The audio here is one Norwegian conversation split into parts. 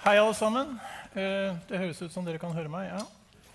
Hei alle sammen. Det høres ut som dere kan høre meg, ja.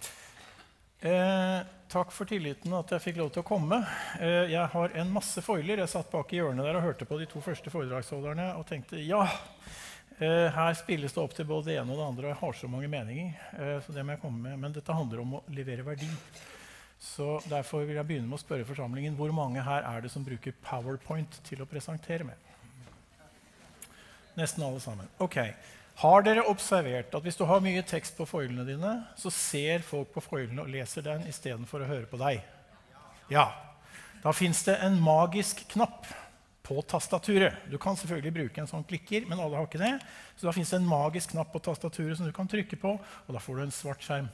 Takk for tilliten at jeg fikk lov til å komme. Jeg har en masse foiler. Jeg satt bak i hjørnet der og hørte på de to første foredragsholderne og tenkte, ja, her spilles det opp til både det ene og det andre, og jeg har så mange meninger, så det må jeg komme med. Men dette handler om å levere verdi. Så derfor vil jeg begynne med å spørre forsamlingen, hvor mange her er det som bruker PowerPoint til å presentere med? Nesten alle sammen. Ok. Har dere observert at hvis du har mye tekst på foilene dine, så ser folk på foilene og leser den i stedet for å høre på deg? Ja. Da finnes det en magisk knapp på tastaturet. Du kan selvfølgelig bruke en sånn klikker, men alle har ikke det. Så da finnes det en magisk knapp på tastaturet som du kan trykke på, og da får du en svart skjerm.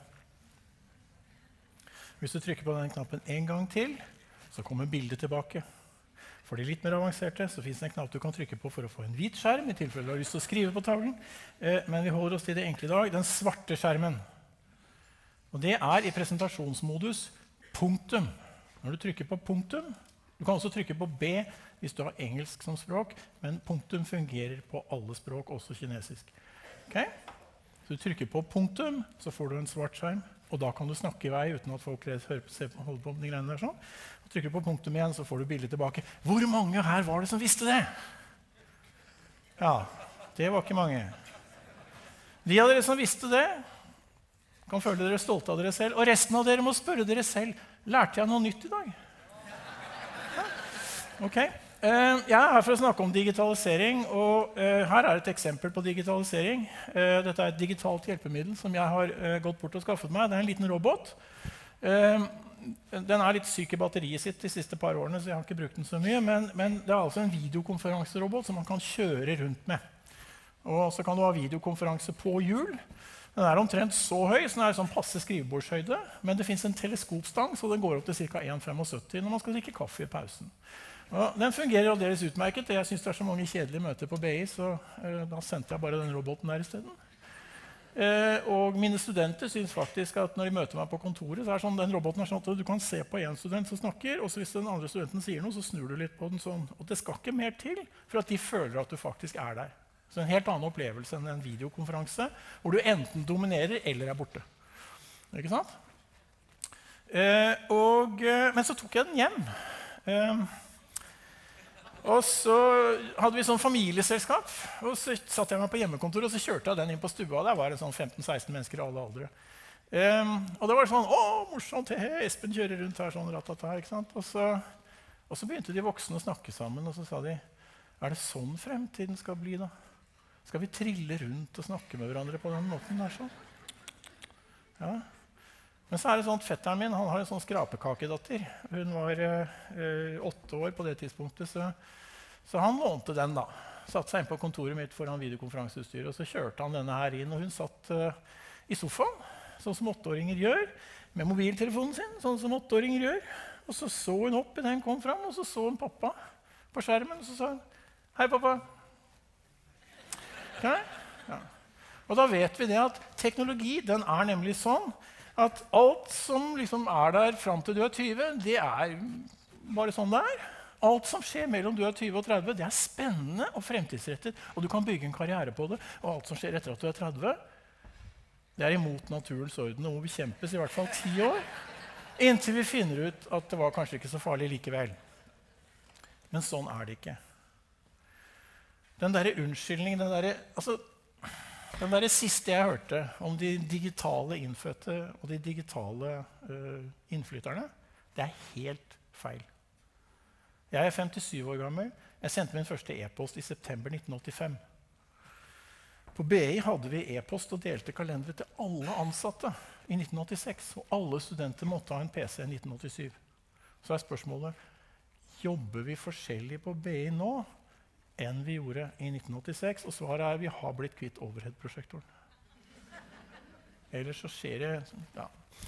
Hvis du trykker på den knappen en gang til, så kommer bildet tilbake. For de litt mer avanserte så finnes det en knapp du kan trykke på for å få en hvit skjerm, i tilfelle du har lyst til å skrive på tavlen. Men vi holder oss til det enkle i dag, den svarte skjermen. Og det er i presentasjonsmodus punktum. Når du trykker på punktum, du kan også trykke på B hvis du har engelsk som språk, men punktum fungerer på alle språk, også kinesisk. Okay? Så du trykker på punktum, så får du en svart skjerm, og da kan du snakke i vei uten at folk holder på de greiene der sånn. Og trykker du på punktum igjen, så får du bildet tilbake. Hvor mange her var det som visste det? Ja, det var ikke mange. De av dere som visste det, kan føle dere stolte av dere selv, og resten av dere må spørre dere selv, lærte jeg noe nytt i dag? Ja. Ok. Jeg er her for å snakke om digitalisering, og her er et eksempel på digitalisering. Dette er et digitalt hjelpemiddel som jeg har gått bort og skaffet meg. Det er en liten robot. Den er litt syk i batteriet sitt de siste par årene, så jeg har ikke brukt den så mye, men det er altså en videokonferanserobot som man kan kjøre rundt med. Og så kan du ha videokonferanse på hjul. Den er omtrent så høy, så den er sånn passe skrivebordshøyde, men det finnes en teleskopstang, så den går opp til ca. 1,75 når man skal drikke kaffe i pausen. Og den fungerer aldeles utmerket. Jeg synes det er så mange kjedelige møter på BI, så da sendte jeg bare den roboten der i stedet. Og mine studenter synes faktisk at når de møter meg på kontoret, så er sånn, den roboten er sånn at du kan se på en student som snakker, og så hvis den andre studenten sier noe, så snur du litt på den sånn. Og det skal ikke mer til for at de føler at du faktisk er der. Så en helt annen opplevelse enn en videokonferanse, hvor du enten dominerer eller er borte. Ikke sant? Men så tok jeg den hjem. Og så hadde vi sånn familieselskap, og så satt jeg meg på hjemmekontoret, og så kjørte jeg den inn på stua, og der var det sånn 15-16 mennesker i alle aldre. Og det var sånn, morsomt, Espen kjører rundt her sånn ratata, ikke sant? Og så begynte de voksne å snakke sammen, og så sa de, er det sånn fremtiden skal bli da? Skal vi trille rundt og snakke med hverandre på den måten der sånn? Ja. Men så er det sånn at fetteren min, han har en sånn skrapekakedatter. Hun var 8 år på det tidspunktet, så han lånte den da. Satt seg inn på kontoret mitt foran videokonferanseutstyret, og så kjørte han denne her inn, og hun satt i sofaen, sånn som 8-åringer gjør, med mobiltelefonen sin, sånn som 8-åringer gjør. Og så hun opp i den kom frem, og så hun pappa på skjermen, og så sa hun, hei pappa. Okay? Ja. Og da vet vi det at teknologi, den er nemlig sånn, at alt som liksom er der frem til du er 20, det er bare sånn det er. Alt som skjer mellom du er 20 og 30, det er spennende og fremtidsrettet, og du kan bygge en karriere på det. Og alt som skjer etter at du er 30, det er imot naturens orden, og må bekjempes i hvert fall 10 år, inntil vi finner ut at det var kanskje ikke så farlig likevel. Men sånn er det ikke. Den der unnskyldningen, den der siste jeg hørte om de digitale innfødte og de digitale innflytterne, det er helt feil. Jeg er 57 år gammel. Jeg sendte min første e-post i september 1985. På BI hadde vi e-post og delte kalendere til alle ansatte i 1986, og alle studenter måtte ha en PC i 1987. Så er spørsmålet, jobber vi forskjellig på BI nå enn vi gjorde i 1986, og svaret er vi har blitt kvitt overhead-prosjektoren. Ellers så skjer det, ja.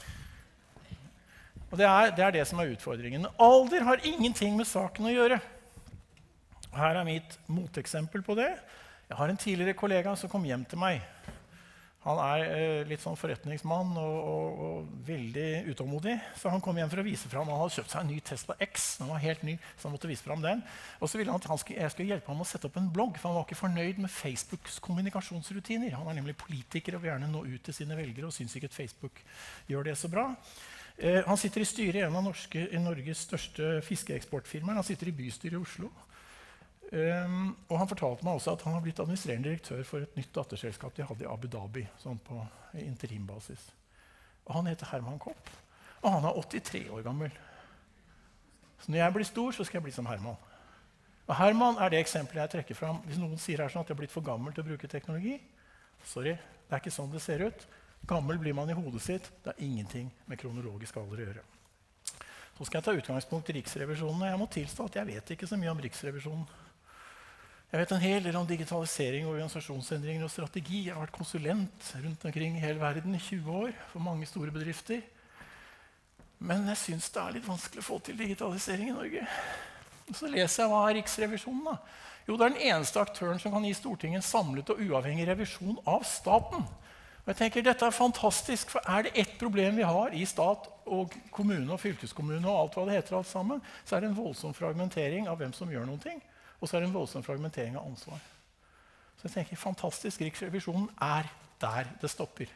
Og det er det som er utfordringen. Alder har ingenting med saken å gjøre. Her er mitt moteksempel på det. Jeg har en tidligere kollega som kom hjem til meg. Han litt sånn forretningsmann og veldig utålmodig. Så han kom hjem for å vise frem. Han hadde kjøpt seg en ny Tesla X. Den var helt ny, så han måtte vise frem den. Og så ville han at jeg skulle hjelpe ham å sette opp en blogg, for han var ikke fornøyd med Facebooks kommunikasjonsrutiner. Han nemlig politiker og vil gjerne nå ut til sine velgere og synes ikke at Facebook gjør det så bra. Han sitter i styret i en av Norges største fiskeeksportfirmaer. Han sitter i bystyret i Oslo. Og han fortalte meg også at han har blitt administrerende direktør for et nytt datterselskap de hadde i Abu Dhabi, sånn på interimbasis. Og han heter Herman Kopp, og han 83 år gammel. Så når jeg blir stor, så skal jeg bli som Herman. Og Herman det eksempelet jeg trekker fram. Hvis noen sier sånn at jeg har blitt for gammel til å bruke teknologi, sorry, det ikke sånn det ser ut. Gammel blir man i hodet sitt. Det ingenting med kronologisk alder å gjøre. Så skal jeg ta utgangspunkt i Riksrevisjonen, og jeg må tilstå at jeg vet ikke så mye om Riksrevisjonen. Jeg vet en hel del om digitalisering, organisasjonsendringer og strategi. Jeg har vært konsulent rundt omkring i hele verden i 20 år for mange store bedrifter. Men jeg synes det litt vanskelig å få til digitalisering i Norge. Og så leser jeg hva Riksrevisjonen da. Jo, det den eneste aktøren som kan gi Stortinget en samlet og uavhengig revisjon av staten. Og jeg tenker, dette fantastisk, for det ett problem vi har i stat og kommune og fylkeskommune og alt hva det heter alt sammen, så det en voldsom fragmentering av hvem som gjør noen ting. Og så det en voldsom fragmentering av ansvar. Så jeg tenker, fantastisk, Riksrevisjonen der det stopper.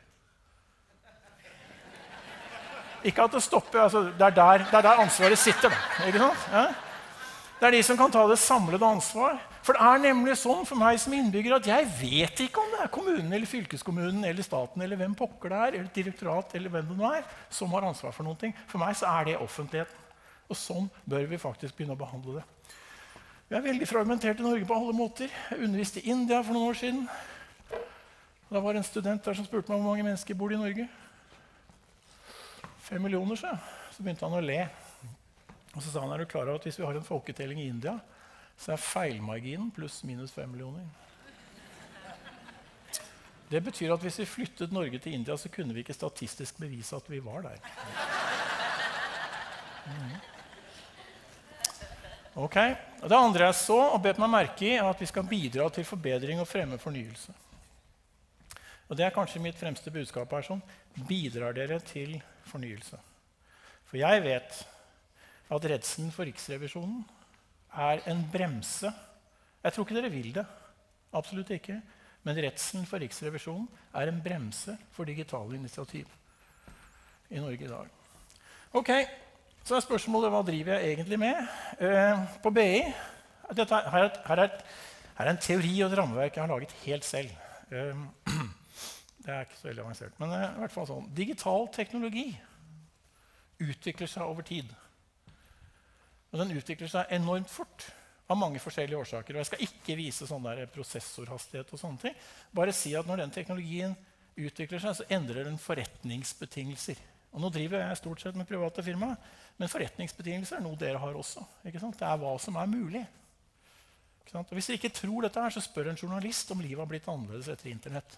Ikke at det stopper, altså, det der ansvaret sitter. Ikke sant? Ja? Det de som kan ta det samlede ansvar. For det nemlig sånn for meg som innbygger at jeg vet ikke om det kommunen eller fylkeskommunen eller staten eller hvem pokker det eller direktorat eller hvem det nå som har ansvar for noen ting. For meg så det offentligheten. Og sånn bør vi faktisk begynne å behandle det. Vi veldig fragmentert i Norge på alle måter. Jeg underviste i India for noen år siden. Da var det en student der som spurte meg hvor mange mennesker bor i Norge. 5 millioner, så begynte han å le. Og så sa han, du klar over at hvis vi har en folketelling i India, så feilmarginen pluss minus 5 millioner. Det betyr at hvis vi flyttet Norge til India, så kunne vi ikke statistisk bevise at vi var der. Ok. Det andre jeg så og bet meg merke i, at vi skal bidra til forbedring og fremme fornyelse. Og det kanskje mitt fremste budskap sånn. Bidrar dere til fornyelse? For jeg vet at redselen for Riksrevisjonen en bremse. Jeg tror ikke dere vil det. Absolutt ikke. Men redselen for Riksrevisjonen en bremse for digitale initiativ i Norge i dag. Ok. Så spørsmålet, hva driver jeg egentlig med? På BI, her en teori og et rammeverk jeg har laget helt selv. Det ikke så veldig avansert, men i hvert fall sånn. Digital teknologi utvikler seg over tid. Og den utvikler seg enormt fort av mange forskjellige årsaker. Og jeg skal ikke vise sånn der prosessorhastighet og sånne ting. Bare si at når den teknologien utvikler seg, så endrer den forretningsbetingelser. Og nå driver jeg stort sett med private firma, men forretningsbetingelser noe dere har også. Ikke sant? Det hva som mulig. Ikke sant? Og hvis dere ikke tror dette så spør en journalist om livet har blitt annerledes etter internett.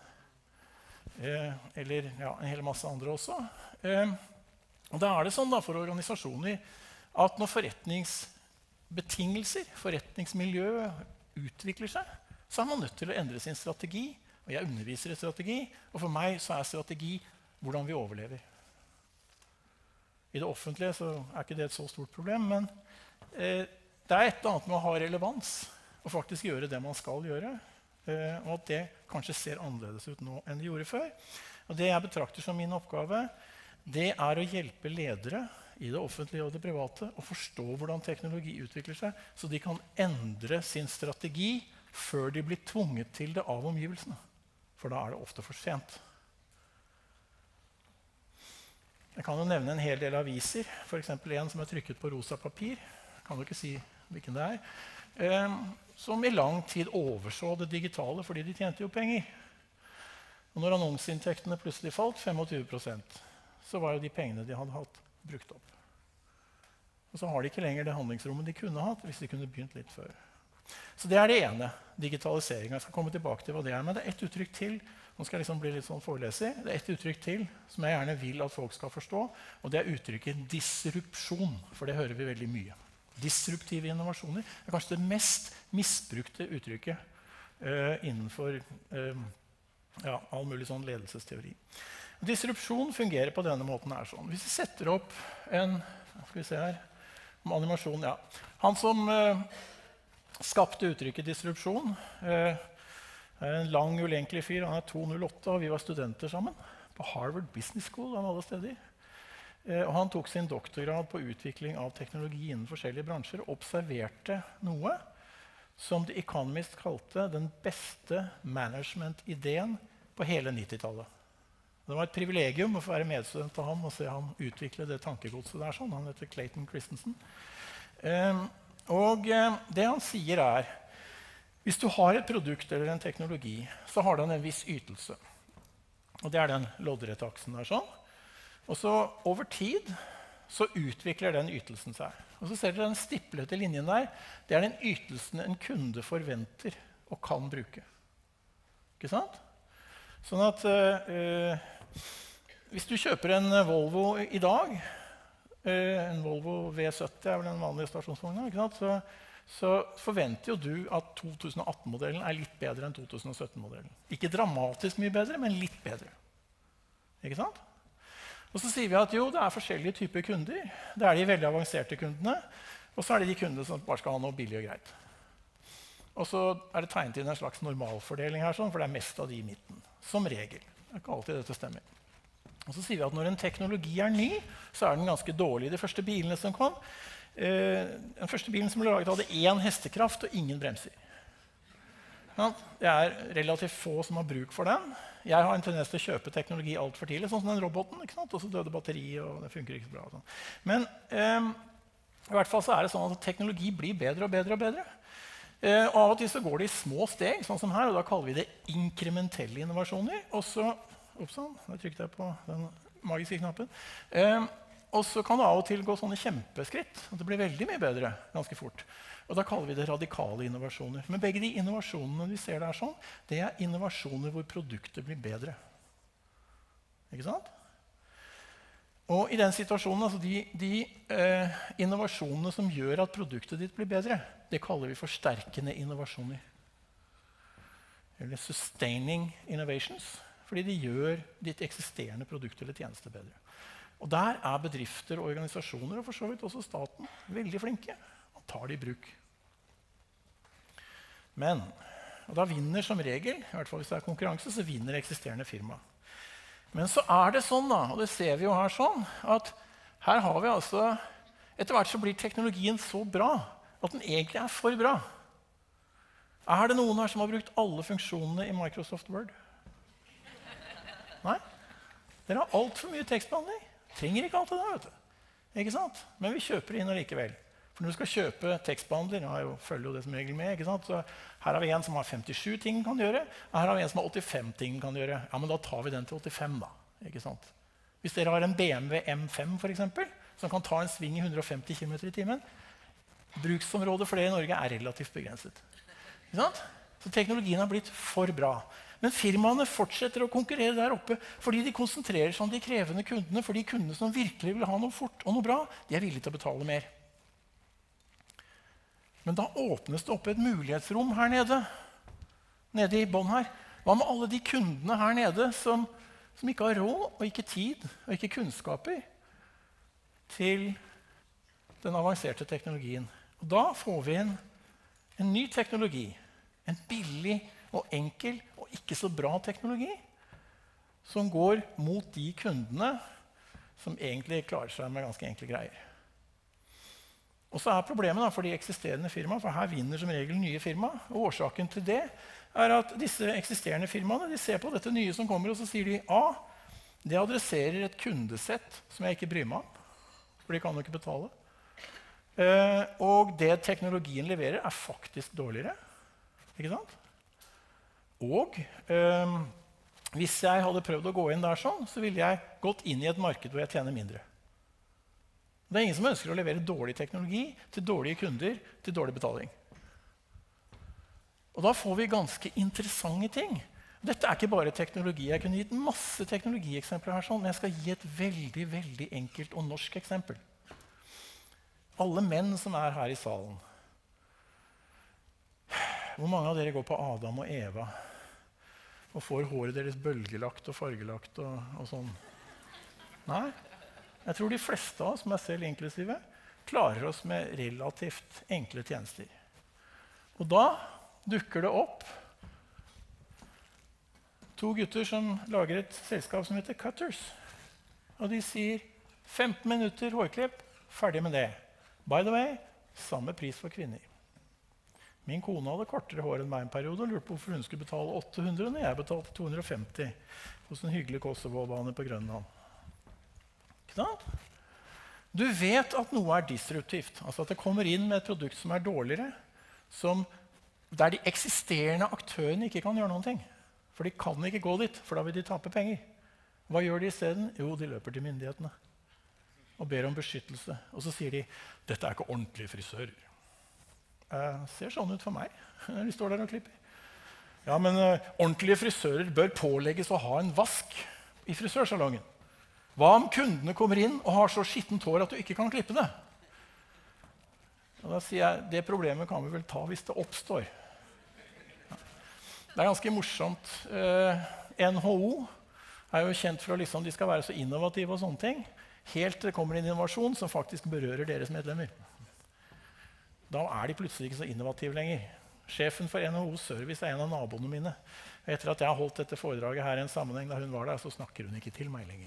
Eller en hel masse andre også. Og da det sånn da, for organisasjoner at når forretningsbetingelser, forretningsmiljø utvikler seg, så man nødt til å endre sin strategi. Og jeg underviser i strategi, og for meg så strategi hvordan vi overlever. I det offentlige så ikke det et så stort problem, men det et eller annet med å ha relevans og faktisk gjøre det man skal gjøre, og at det kanskje ser annerledes ut nå enn det gjorde før. Og det jeg betrakter som min oppgave, det å hjelpe ledere i det offentlige og det private å forstå hvordan teknologi utvikler seg, så de kan endre sin strategi før de blir tvunget til det av omgivelsene. For da det ofte for sent. Jeg kan jo nevne en hel del aviser, for eksempel en som trykket på rosa papir, kan du ikke si hvilken det som i lang tid overså det digitale fordi de tjente jo penger. Og når annonseinntektene plutselig falt 25%, så var jo de pengene de hadde hatt brukt opp. Og så har de ikke lenger det handlingsrommet de kunne hatt hvis de kunne begynt litt før. Så det det ene, digitaliseringen. Jeg skal komme tilbake til hva det men det ett uttrykk til. Nå skal jeg liksom bli litt sånn foreleser. Det ett uttrykk til som jeg gjerne vil at folk skal forstå, og det uttrykket disrupsjon, for det hører vi veldig mye. Disruptive innovasjoner kanskje det mest misbrukte uttrykket innenfor Ja, all mulig sånn ledelsesteori. Disrupsjon fungerer på denne måten her sånn. Hvis vi setter opp en skal vi se her, om animasjon, ja. Han som skapte uttrykket disrupsjon, er en lang, ulenkelig fyr. Han er 208, og vi var studenter sammen på Harvard Business School av alle steder. Og han tok sin doktorgrad på utvikling av teknologi innen forskjellige bransjer og observerte noe som The Economist kalte den beste management-ideen på hele 90-tallet. Det var et privilegium å få være medstudent av ham og se han utvikle det tankegodset der. Sånn. Han heter Clayton Christensen. Det han sier er, hvis du har et produkt eller en teknologi, så har den en viss ytelse. Og det er den loddrettaksen der sånn. Og så over tid så utvikler den ytelsen seg. Og så ser dere den stiplete linjen der. Det er den ytelsen en kunde forventer og kan bruke. Ikke sant? Sånn at hvis du kjøper en Volvo i dag, en Volvo V70 er vel den vanlige stasjonsvogna, ikke sant? Så forventer jo du at 2018-modellen er litt bedre enn 2017-modellen. Ikke dramatisk mye bedre, men litt bedre. Ikke sant? Og så sier vi at jo, det er forskjellige typer kunder. Det er de veldig avanserte kundene, og så er det de kundene som bare skal ha noe billig og greit. Og så er det tegnet inn en slags normalfordeling her, for det er mest av de i midten. Som regel. Det er ikke alltid dette stemmer. Og så sier vi at når en teknologi er ny, så er den ganske dårlig. De første bilene som kom, den første bilen som ble laget hadde 1 hestekraft og ingen bremser. Ja, det er relativt få som har bruk for den. Jeg har en tendens til å kjøpe teknologi alt for tidlig, sånn som den roboten, ikke sant? Og så døde batteriet, og det funker ikke så bra. Sånn. Men i hvert fall så er det sånn at teknologi blir bedre og bedre og bedre. Og av og til så går det i små steg, sånn som her, og da kaller vi det inkrementelle innovasjoner. Og så, da trykte jeg på den magiske knappen. Og så kan det av og til gå sånne kjempeskritt, og det blir veldig mye bedre ganske fort. Og da kaller vi det radikale innovasjoner. Men begge de innovasjonene vi ser der sånn, det er innovasjoner hvor produktet blir bedre. Ikke sant? Og i den situasjonen, altså de innovasjonene som gjør at produktet ditt blir bedre, det kaller vi forsterkende innovasjoner. Eller sustaining innovations, fordi de gjør ditt eksisterende produkt eller tjeneste bedre. Og der er bedrifter og organisasjoner, og for så vidt også staten, veldig flinke. Og tar det i bruk. Men, og da vinner som regel, i hvert fall hvis det er konkurranse, så vinner eksisterende firma. Men så er det sånn, da, og det ser vi jo her sånn, at her har vi altså, etter hvert så blir teknologien så bra, at den egentlig er for bra. Er det noen her som har brukt alle funksjonene i Microsoft Word? Nei? Dere har alt for mye tekstbehandling. Trenger ikke alt det der, vet du. Ikke sant? Men vi kjøper det inn allikevel. For når du skal kjøpe tekstbehandler, følger jo det som regel med, ikke sant? Så her har vi en som har 57 ting den kan gjøre, og her har vi en som har 85 ting den kan gjøre. Ja, men da tar vi den til 85 da, ikke sant? Hvis dere har en BMW M5 for eksempel, som kan ta en sving i 150 km i timen, bruksområdet for det i Norge er relativt begrenset. Ikke sant? Så teknologien har blitt for bra. Men firmaene fortsetter å konkurrere der oppe fordi de konsentrerer seg om de krevende kundene, for de kundene som virkelig vil ha noe fort og noe bra, de er villige til å betale mer. Men da åpnes det opp et mulighetsrom her nede i bånn her. Hva med alle de kundene her nede som ikke har råd og ikke tid og ikke kunnskaper til den avanserte teknologien? Og da får vi en ny teknologi, en billig og enkel og ikke så bra teknologi som går mot de kundene som egentlig klarer seg med ganske enkle greier. Og så er problemet da, for de eksisterende firmaene, for her vinner som regel nye firma, og årsaken til det er at disse eksisterende firmaene de ser på dette nye som kommer, og så sier de det adresserer et kundesett som jeg ikke bryr meg om, for de kan jo ikke betale. Og det teknologien leverer er faktisk dårligere. Ikke sant? Og hvis jeg hadde prøvd å gå inn der sånn, så ville jeg gått inn i et marked hvor jeg tjener mindre. Det er ingen som ønsker å levere dårlig teknologi til dårlige kunder til dårlig betaling. Og da får vi ganske interessante ting. Dette er ikke bare teknologi. Jeg kunne gitt masse teknologieksempler her, men jeg skal gi et veldig, veldig enkelt og norsk eksempel. Alle menn som er her i salen. Hvor mange av dere går på Adam og Eva? og får håret deres bølgelagt og fargelagt og sånn. Nei, jeg tror de fleste av oss, meg selv inklusive, klarer oss med relativt enkle tjenester. Og da dukker det opp 2 gutter som lager et selskap som heter Cutters. Og de sier 15 minutter hårklipp, ferdig med det. By the way, samme pris for kvinner. Min kone hadde kortere hår enn meg en periode og lurte på hvorfor hun skulle betale 800 når jeg betalte 250 hos en hyggelig Kosovo-bane på Grønland. Ikke sant? Du vet at noe er disruptivt, altså at det kommer inn med et produkt som er dårligere, der de eksisterende aktørene ikke kan gjøre noen ting. For de kan ikke gå dit, for da vil de tape penger. Hva gjør de i stedet? Jo, de løper til myndighetene og ber om beskyttelse. Og så sier de, dette er ikke ordentlige frisører. Ser sånn ut for meg når de står der og klipper. Ja, men ordentlige frisører bør pålegges å ha en vask i frisørsalongen. Hva om kundene kommer inn og har så skittent hår at du ikke kan klippe det? Og da sier jeg, det problemet kan vi vel ta hvis det oppstår. Ja. Det er ganske morsomt. NHO er jo kjent for at de skal være så innovative og sånne ting. Helt til det kommer en innovasjon som faktisk berører deres medlemmer. Da er de plutselig ikke så innovative lenger. Sjefen for NHO Service er en av naboene mine. Etter at jeg har holdt dette foredraget her i en sammenheng da hun var der, så snakker hun ikke til meg lenger.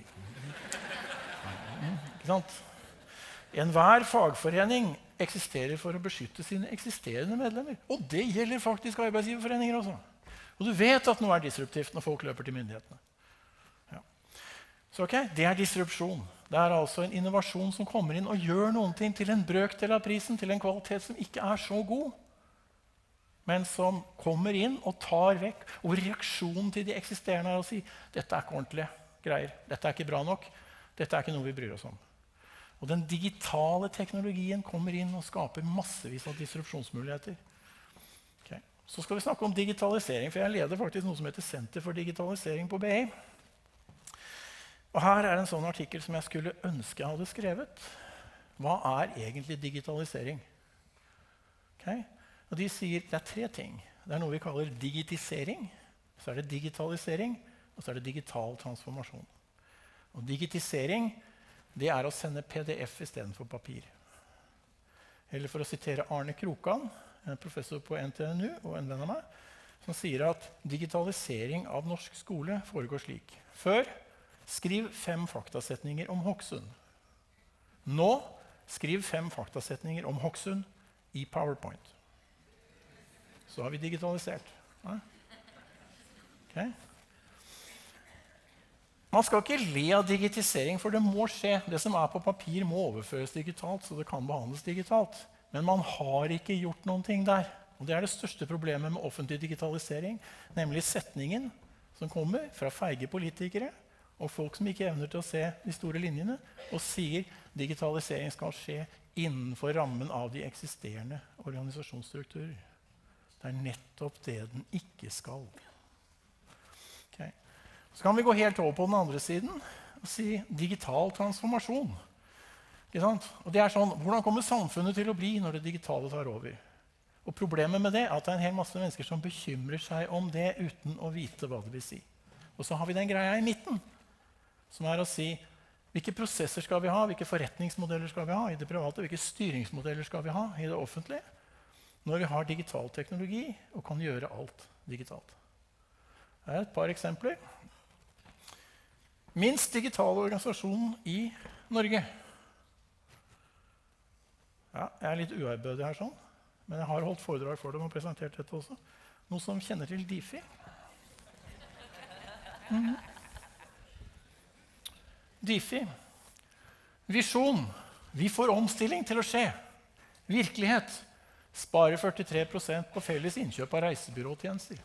Ikke sant? Enhver fagforening eksisterer for å beskytte sine eksisterende medlemmer. Og det gjelder faktisk arbeidsgiverforeninger også. Og du vet at noe er disruptivt når folk løper til myndighetene. Ja. Så det er disrupsjon. Det er altså en innovasjon som kommer inn og gjør noen ting til en brøkdel av prisen, til en kvalitet som ikke er så god, men som kommer inn og tar vekk. Og reaksjonen til de eksisterende er å si dette er ikke ordentlige greier, dette er ikke bra nok, dette er ikke noe vi bryr oss om. Og den digitale teknologien kommer inn og skaper massevis av disrupsjonsmuligheter. Okay. Så skal vi snakke om digitalisering, for jeg leder faktisk noe som heter Senter for digitalisering på BI. Og her er en sånn artikkel som jeg skulle ønske jeg hadde skrevet. Hva er egentlig digitalisering? Okay. Og de sier det er 3 ting. Det er noe vi kaller digitisering, så er det digitalisering, og så er det digital transformasjon. Og digitisering, det er å sende PDF i stedet for papir. Eller for å sitere Arne Krokan, en professor på NTNU og en venn av meg, som sier at digitalisering av norsk skole foregår slik. Før, skriv 5 faktasetninger om Hokksund. Nå, skriv 5 faktasetninger om Hokksund i PowerPoint. Så har vi digitalisert. Ja. Okay. Man skal ikke le av digitisering, for det må skje. Det som er på papir må overføres digitalt, så det kan behandles digitalt. Men man har ikke gjort noen ting der. Og det er det største problemet med offentlig digitalisering, nemlig setningen som kommer fra feige politikere og folk som ikke evner til å se de store linjene, og sier digitalisering skal skje innenfor rammen av de eksisterende organisasjonsstrukturer. Det er nettopp det den ikke skal. Okay. Så kan vi gå helt over på den andre siden og si digital transformasjon. Ikke sant? Og det er sånn, hvordan kommer samfunnet til å bli når det digitale tar over? Og problemet med det er at det er en hel masse mennesker som bekymrer seg om det uten å vite hva det vil si. Og så har vi den greia i midten, som er å si hvilke prosesser skal vi ha, hvilke forretningsmodeller skal vi ha i det private, hvilke styringsmodeller skal vi ha i det offentlige, når vi har digital teknologi og kan gjøre alt digitalt. Her er et par eksempler. Minst digitale organisasjon i Norge. Ja, jeg er litt uærbødig her sånn, men jeg har holdt foredrag for dem og presentert dette også. Noe som kjenner til Difi. Difi. Visjon. Vi får omstilling til å skje. Virkelighet. Sparer 43% på felles innkjøp av reisebyråtjenester.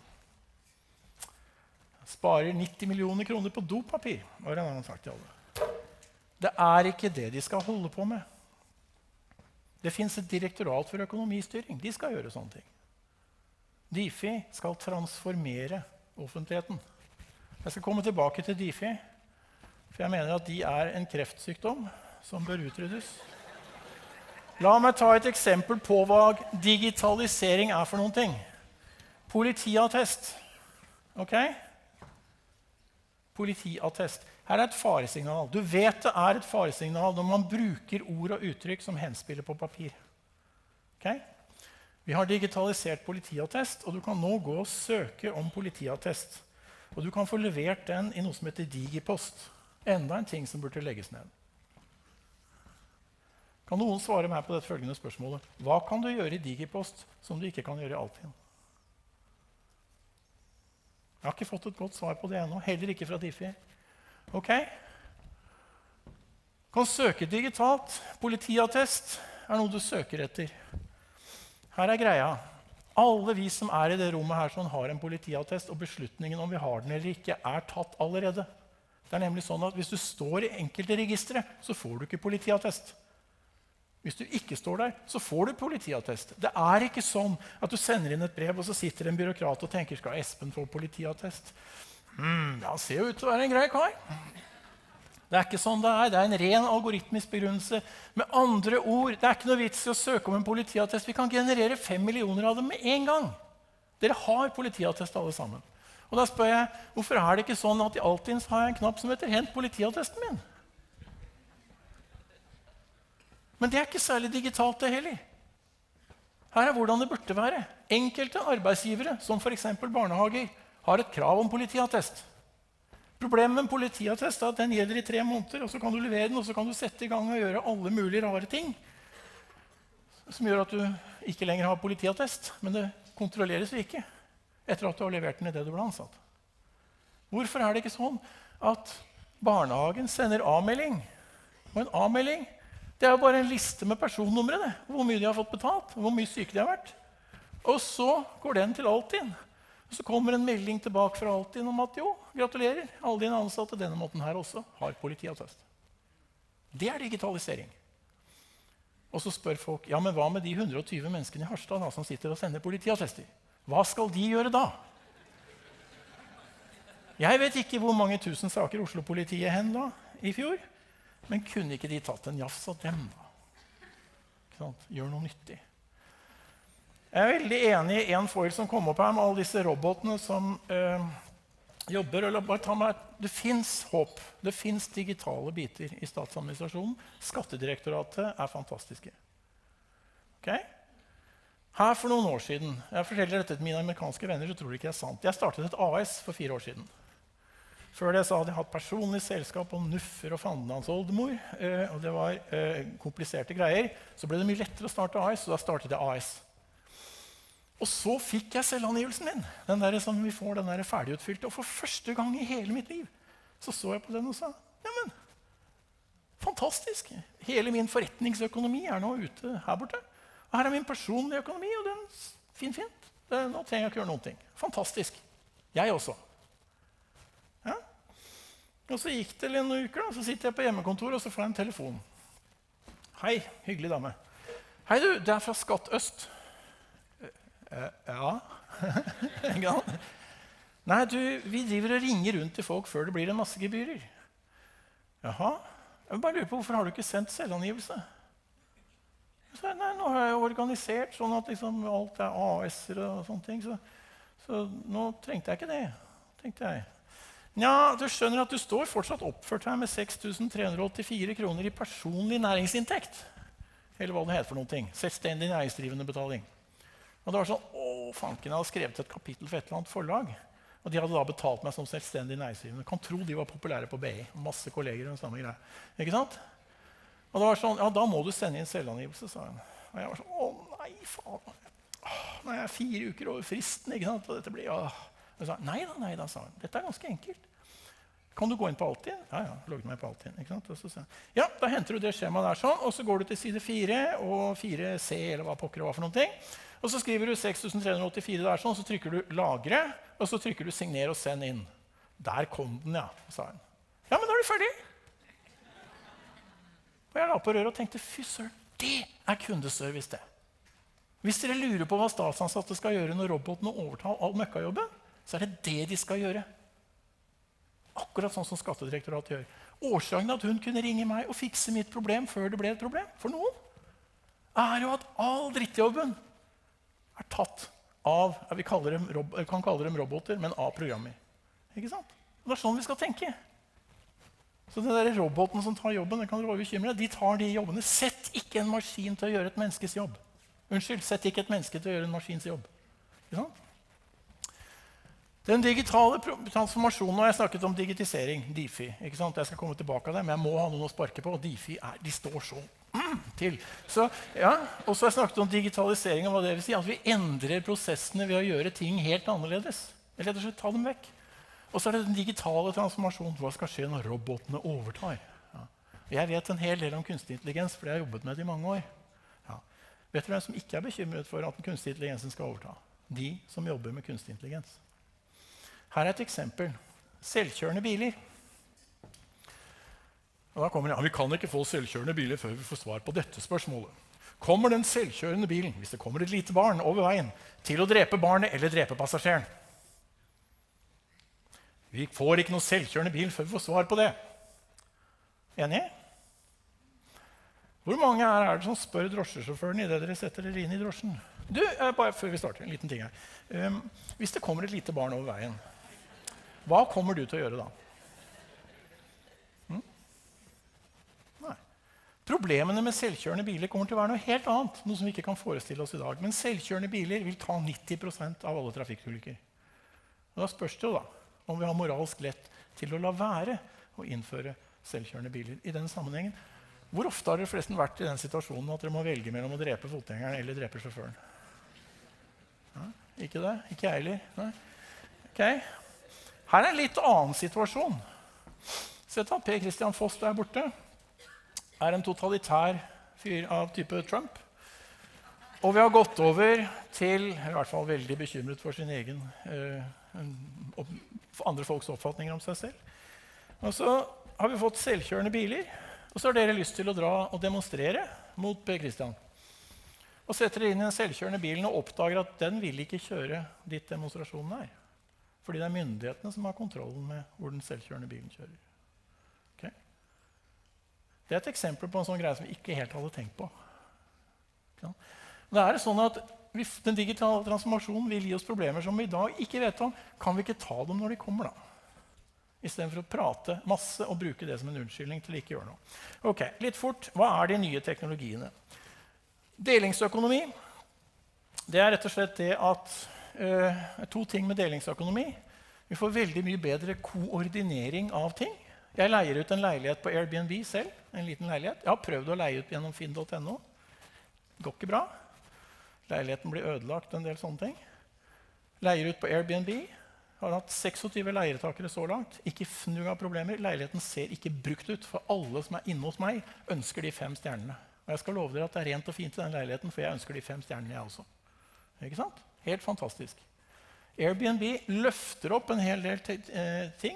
Sparer 90 millioner kroner på dopapir, har en annen sagt til alle. Det er ikke det de skal holde på med. Det finnes et direktorat for økonomistyring. De skal gjøre sånne ting. Difi skal transformere offentligheten. Jeg skal komme tilbake til Difi, for jeg mener at de er en kreftsykdom som bør utryddes. La meg ta et eksempel på hva digitalisering er for noen ting. Politiattest. Ok? politiattest. Her et faresignal. Du vet det et faresignal når man bruker ord og uttrykk som henspiller på papir. Okay? Vi har digitalisert politiattest, og du kan nå gå og søke om politiattest. Og du kan få levert den i noe som heter Digipost. Enda en ting som burde legges ned. Kan noen svare meg på dette følgende spørsmålet? Hva kan du gjøre i Digipost som du ikke kan gjøre i Altinn? Jeg har ikke fått et godt svar på det ennå, heller ikke fra Diffi. Ok? Kan søke digitalt. Politiattest noe du søker etter. Her greia. Alle vi som i det rommet her sånn, har en politiattest, og beslutningen om vi har den eller ikke tatt allerede. Det nemlig sånn at hvis du står i enkelte registre, så får du ikke politiattest. Hvis du ikke står der, så får du politiattest. Det ikke sånn at du sender inn et brev, og så sitter en byråkrat og tenker, skal Espen få politiattest? Ja, han ser jo ut til å være en grei kar. Det ikke sånn det det en ren algoritmisk begrunnelse. Med andre ord, det ikke noe vits i å søke om en politiattest. Vi kan generere 5 millioner av dem med en gang. Dere har politiattest alle sammen. Og da spør jeg, hvorfor det ikke sånn at i Altinn har jeg en knapp som heter «Hent politiattesten min»? Men det ikke særlig digitalt det heller. Her hvordan det burde være. Enkelte arbeidsgivere, som for eksempel barnehager, har et krav om politiattest. Problemet med en politiattest at den gjelder i 3 måneder, og så kan du levere den, og så kan du sette i gang og gjøre alle mulige rare ting, som gjør at du ikke lenger har politiattest, men det kontrolleres jo ikke etter at du har levert den i det du ble ansatt. Hvorfor det ikke sånn at barnehagen sender avmelding? Og en avmelding, det jo bare en liste med personnumre, hvor mye de har fått betalt, hvor mye syke de har vært. Og så går den til Altinn. Og så kommer en melding tilbake fra Altinn om at jo, gratulerer, alle dine ansatte denne måten her også har politiattest. Det digitalisering. Og så spør folk, ja, men hva med de 120 menneskene i Harstad da, som sitter og sender politiattester? Hva skal de gjøre da? Jeg vet ikke hvor mange tusen saker Oslo-politiet henla i fjor, men kunne ikke de tatt en jafs av dem da? Gjør noe nyttig. Jeg veldig enig i en foil som kom opp her med alle disse robotene som jobber. Eller bare ta meg, det finnes håp. Det finnes digitale biter i statsadministrasjonen. Skattedirektoratet fantastiske. Okay? Her for noen år siden, jeg forteller dette til mine amerikanske venner, så tror de ikke det sant. Jeg startet et AS for 4 år siden. Før det så hadde jeg hatt personlig selskap om Nuffer og Fandens oldemor, og det var kompliserte greier. Så ble det mye lettere å starte AS, så da startet jeg AS. Og så fikk jeg selvangivelsen min, den der som vi får, den der ferdigutfylte. Og for første gang i hele mitt liv så jeg på den og sa, ja, men, fantastisk. Hele min forretningsøkonomi nå ute her borte. Og her min personlige økonomi, og den fint. Nå trenger jeg ikke gjøre noen ting. Fantastisk. Jeg også. Ja? Og så gikk det noen uker, og så sitter jeg på hjemmekontor, og så får jeg en telefon. Hei, hyggelig dame. Hei du, det fra Skatt Øst. Ja. Nei, du, vi driver og ringer rundt til folk før det blir en masse gebyrer. Jaha. Jeg bare lurer på, hvorfor har du ikke sendt selvangivelse? Så, nei, nå har jeg organisert sånn at liksom alt AS-er og sånne ting, så nå trengte jeg ikke det, tenkte jeg. Ja, du skjønner at du står fortsatt oppført her med 6.384 kroner i personlig næringsinntekt. Eller hva det heter for noen ting. Selvstendig næringsdrivende betaling. Og det var sånn, fanken, jeg hadde skrevet et kapittel for et eller annet forlag, og de hadde da betalt meg som selvstendig næringsdrivende. Kan tro de var populære på BI, masse kolleger og den samme greie. Ikke sant? Og det var sånn, ja, da må du sende inn selvangivelse, sa hun. Og jeg var sånn, nei, faen. Nå jeg 4 uker over fristen, ikke sant? Og dette blir, Og jeg sa, nei da, sa hun. Dette ganske enkelt. Kan du gå inn på Altinn? Ja, logget meg på Altinn, ikke sant? Og så sa hun, ja, da henter du det skjemaet der sånn, og så går du til side 4 og 4C, eller hva pokker det var for noen ting. Og så skriver du 6.384 der sånn, så trykker du lagre, og så trykker du signer og send inn. Der kom den, ja, sa hun. Ja, men da er du ferdig. Og jeg la på røret og tenkte, fy søren, det kundeservice det. Hvis dere lurer på hva statsansatte skal gjøre når robotene overtar all møkkajobben, så det det de skal gjøre. Akkurat sånn som Skattedirektoratet gjør. Årsaken at hun kunne ringe meg og fikse mitt problem før det ble et problem for noen, jo at all drittjobben tatt av, vi kan kalle dem roboter, men av programmer. Ikke sant? Og det er sånn vi skal tenke. Så den der roboten som tar jobben, det kan dere være bekymret, de tar de jobbene. Sett ikke en maskin til å gjøre et menneskes jobb. Unnskyld, sett ikke et menneske til å gjøre en maskins jobb. Ikke sant? Den digitale transformasjonen, og jeg snakket om digitisering, DIFI. Ikke sant? Jeg skal komme tilbake av det, men jeg må ha noen å sparke på, og DIFI de står så til. Så, ja, og så har jeg snakket om digitalisering, og hva det vil si, at vi endrer prosessene ved å gjøre ting helt annerledes. Eller rett og slett ta dem vekk. Og så er det den digitale transformasjonen. Hva skal skje når robotene overtar? Ja. Jeg vet en hel del om kunstig intelligens, for jeg har jobbet med det i mange år. Ja. Vet du hvem som ikke er bekymret for at den kunstige intelligensen skal overta? De som jobber med kunstig intelligens. Her er et eksempel. Selvkjørende biler. Og da kommer det, vi kan ikke få selvkjørende biler før vi får svar på dette spørsmålet. Kommer den selvkjørende bilen, hvis det kommer et lite barn over veien, til å drepe barnet eller drepe passasjeren? Vi får ikke noe selvkjørende bil før vi får svar på det. Enig? Hvor mange er det som spør drosjesjåføren i det dere setter dere inn i drosjen? Du, bare før vi starter, en liten ting her. Hvis det kommer et lite barn over veien, hva kommer du til å gjøre da? Nei. Problemene med selvkjørende biler kommer til å være noe helt annet, noe som vi ikke kan forestille oss i dag. Men selvkjørende biler vil ta 90% av alle trafikkulykker. Og da spørs det jo da, om vi har moralsk lett til å la være å innføre selvkjørende biler i denne sammenhengen. Hvor ofte har dere forresten vært i den situasjonen at dere må velge mellom å drepe fotgjengeren eller drepe sjåføren? Ja, ikke det? Ikke jeg heller? Nei. Okay. Her er en litt annen situasjon. Sett at Per Christian Foss der borte er en totalitær fyr av type Trump. Og vi har gått over til, i hvert fall veldig bekymret for sin egen for andre folks oppfatninger om seg selv. Og så har vi fått selvkjørende biler, og så har dere lyst til å dra og demonstrere mot Per Christian. Og setter dere inn i den selvkjørende bilen og oppdager at den vil ikke kjøre dit demonstrasjonen er. Fordi det er myndighetene som har kontrollen med hvor den selvkjørende bilen kjører. Okay? Det er et eksempel på en sånn greie som vi ikke helt hadde tenkt på. Okay? Da er det sånn at den digitale transformasjonen vil gi oss problemer som vi i dag ikke vet om. Kan vi ikke ta dem når de kommer da? I stedet for å prate masse og bruke det som en unnskyldning til å ikke gjøre noe. Ok, litt fort. Hva er de nye teknologiene? Delingsøkonomi. Det er rett og slett det at to ting med delingsøkonomi. Vi får veldig mye bedre koordinering av ting. Jeg leier ut en leilighet på Airbnb selv. En liten leilighet. Jeg har prøvd å leie ut gjennom finn.no. Går ikke bra. Leiligheten blir ødelagt, en del sånne ting. Leier ut på Airbnb. Har hatt 26 leietakere så langt. Ikke fnugg av problemer. Leiligheten ser ikke brukt ut, for alle som er inne hos meg, ønsker de 5 stjernene. Og jeg skal love dere at det er rent og fint i den leiligheten, for jeg ønsker de 5 stjernene jeg også. Ikke sant? Helt fantastisk. Airbnb løfter opp en hel del ting,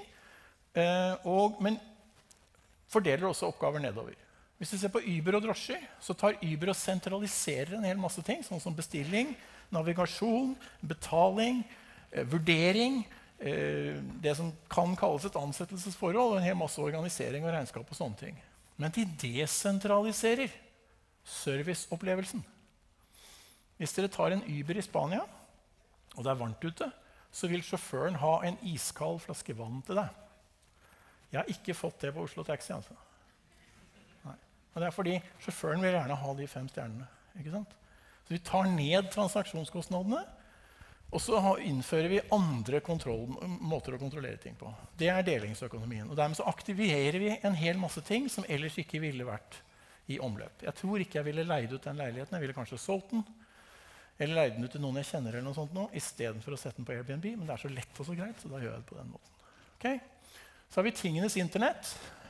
men fordeler også oppgaver nedover. Hvis vi ser på Uber og drosjer, så tar Uber og sentraliserer en hel masse ting, sånn som bestilling, navigasjon, betaling, vurdering, det som kan kalles et ansettelsesforhold, og en hel masse organisering og regnskap og sånne ting. Men de desentraliserer serviceopplevelsen. Hvis dere tar en Uber i Spania, og det er varmt ute, så vil sjåføren ha en iskald flaske vann til deg. Jeg har ikke fått det på Oslo Taxi. Altså. Nei. Og det er fordi sjåføren vil gjerne ha de 5 stjernene. Ikke sant? Så vi tar ned transaksjonskostnadene, og så innfører vi andre måter å kontrollere ting på. Det er delingsøkonomien. Og dermed så aktiverer vi en hel masse ting som ellers ikke ville vært i omløp. Jeg tror ikke jeg ville leid ut den leiligheten. Jeg ville kanskje solgt den, eller leide den ut til noen jeg kjenner, eller noe sånt nå, i stedet for å sette den på Airbnb. Men det er så lett og så greit, så da gjør jeg det på den måten. Okay? Så har vi tingenes internett.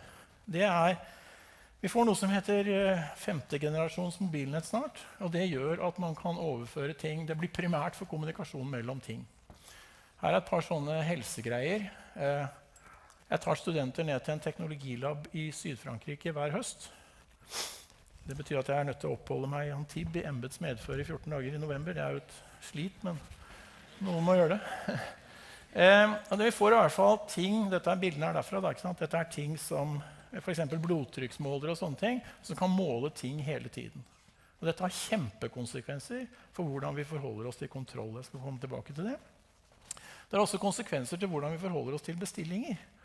Vi får noe som heter 5. generasjons mobilnett snart. Og det gjør at man kan overføre ting. Det blir primært for kommunikasjon mellom ting. Her er et par sånne helsegreier. Jeg tar studenter ned til en teknologilab i Syd-Frankrike hver høst. Det betyr at jeg er nødt til å oppholde meg i Antibes i embets medfør i 14 dager i november. Det er jo et slit, men noen må gjøre det. Og det vi får i hvert fall ting, dette er bildene her derfra, ikke sant? Dette er ting som for eksempel blodtrykksmålere og sånne ting, som kan måle ting hele tiden. Og dette har kjempekonsekvenser for hvordan vi forholder oss til kontroll. Jeg skal komme tilbake til det. Det har også konsekvenser til hvordan vi forholder oss til bestillinger.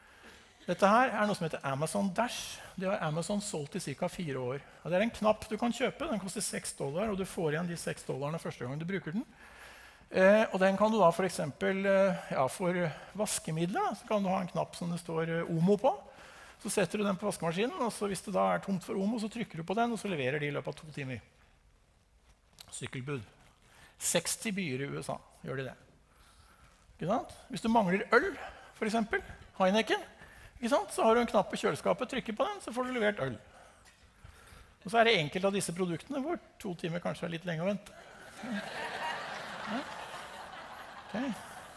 Dette her er noe som heter Amazon Dash. Det har Amazon solgt i ca. 4 år. Og det er en knapp du kan kjøpe. Den koster $6, og du får igjen de $6 første gang du bruker den. Og den kan du da for eksempel, for vaskemidler, så kan du ha en knapp som det står Omo på. Så setter du den på vaskemaskinen, og så hvis det da er tomt for Omo, så trykker du på den, og så leverer de i løpet av 2 timer. Sykkelbud. 60 byer i USA gjør de det. Ikke sant? Hvis du mangler øl, for eksempel, Heineken, ikke sant? Så har du en knapp på kjøleskapet, trykker på den, så får du levert øl. Og så er det enkelte av disse produktene hvor 2 timer kanskje er litt lenge å vente. Ja. Okay.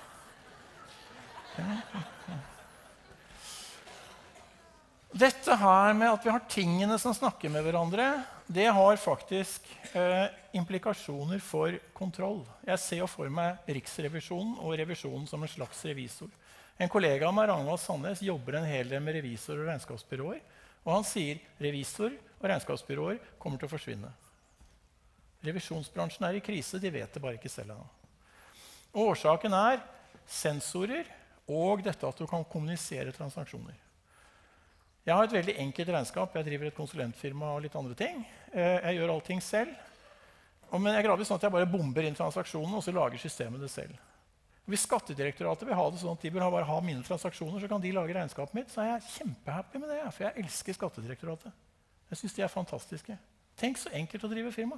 Dette her med at vi har tingene som snakker med hverandre, det har faktisk implikasjoner for kontroll. Jeg ser jo for meg Riksrevisjonen og revisjonen som en slags revisor. En kollega av meg, Ragnvald Sandnes, jobber en hel del med revisorer og regnskapsbyråer. Og han sier revisor og regnskapsbyråer kommer til å forsvinne. Revisjonsbransjen er i krise, de vet det bare ikke selv ennå. Og årsaken er sensorer og dette at du kan kommunisere transaksjoner. Jeg har et veldig enkelt regnskap. Jeg driver et konsulentfirma og litt andre ting. Jeg gjør allting selv. Men jeg graver sånn at jeg bare bomber inn transaksjonen, og så lager systemet det selv. Hvis Skattedirektoratet vil ha det sånn at de bør bare ha mine transaksjoner, så kan de lage regnskapet mitt, så er jeg kjempehappy med det, for jeg elsker Skattedirektoratet. Jeg synes de er fantastiske. Tenk så enkelt å drive firma.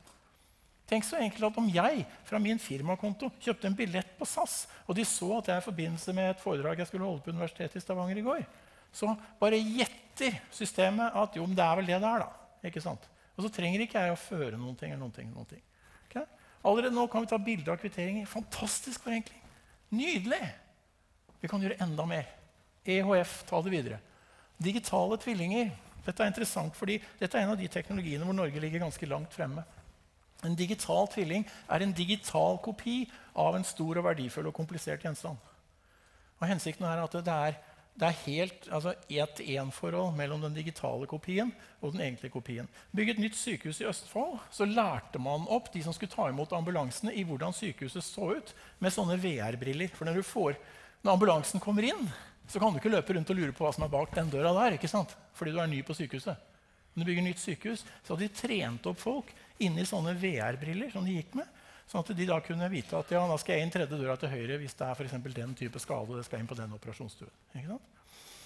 Tenk så enkelt at om jeg fra min firmakonto kjøpte en billett på SAS, og de så at jeg i forbindelse med et foredrag jeg skulle holde på Universitetet i Stavanger i går, så bare gjetter systemet at jo, men det er vel det der da. Ikke sant? Og så trenger ikke jeg å føre noen ting. Okay? Allerede nå kan vi ta bilder av kvitteringer. Fantastisk forenkling. Nydelig. Vi kan gjøre enda mer. EHF, ta det videre. Digitale tvillinger. Dette er interessant, fordi dette er en av de teknologiene hvor Norge ligger ganske langt fremme. En digital tvilling er en digital kopi av en stor og verdifull og komplisert gjenstand. Og hensikten er at det er helt ett-til-én-forhold mellom den digitale kopien og den egentlige kopien. Bygget et nytt sykehus i Østfold, så lærte man opp de som skulle ta imot ambulansene i hvordan sykehuset så ut med sånne VR-briller. For når ambulansen kommer inn, så kan du ikke løpe rundt og lure på hva som er bak den døra der, ikke sant? Fordi du er ny på sykehuset. Når du bygger nytt sykehus, så hadde de trent opp folk inni sånne VR-briller som de gikk med, sånn at de da kunne vite at ja, da skal jeg inn tredje døra til høyre hvis det er for eksempel den type skade, og det skal inn på den operasjonsstuen. Ikke sant?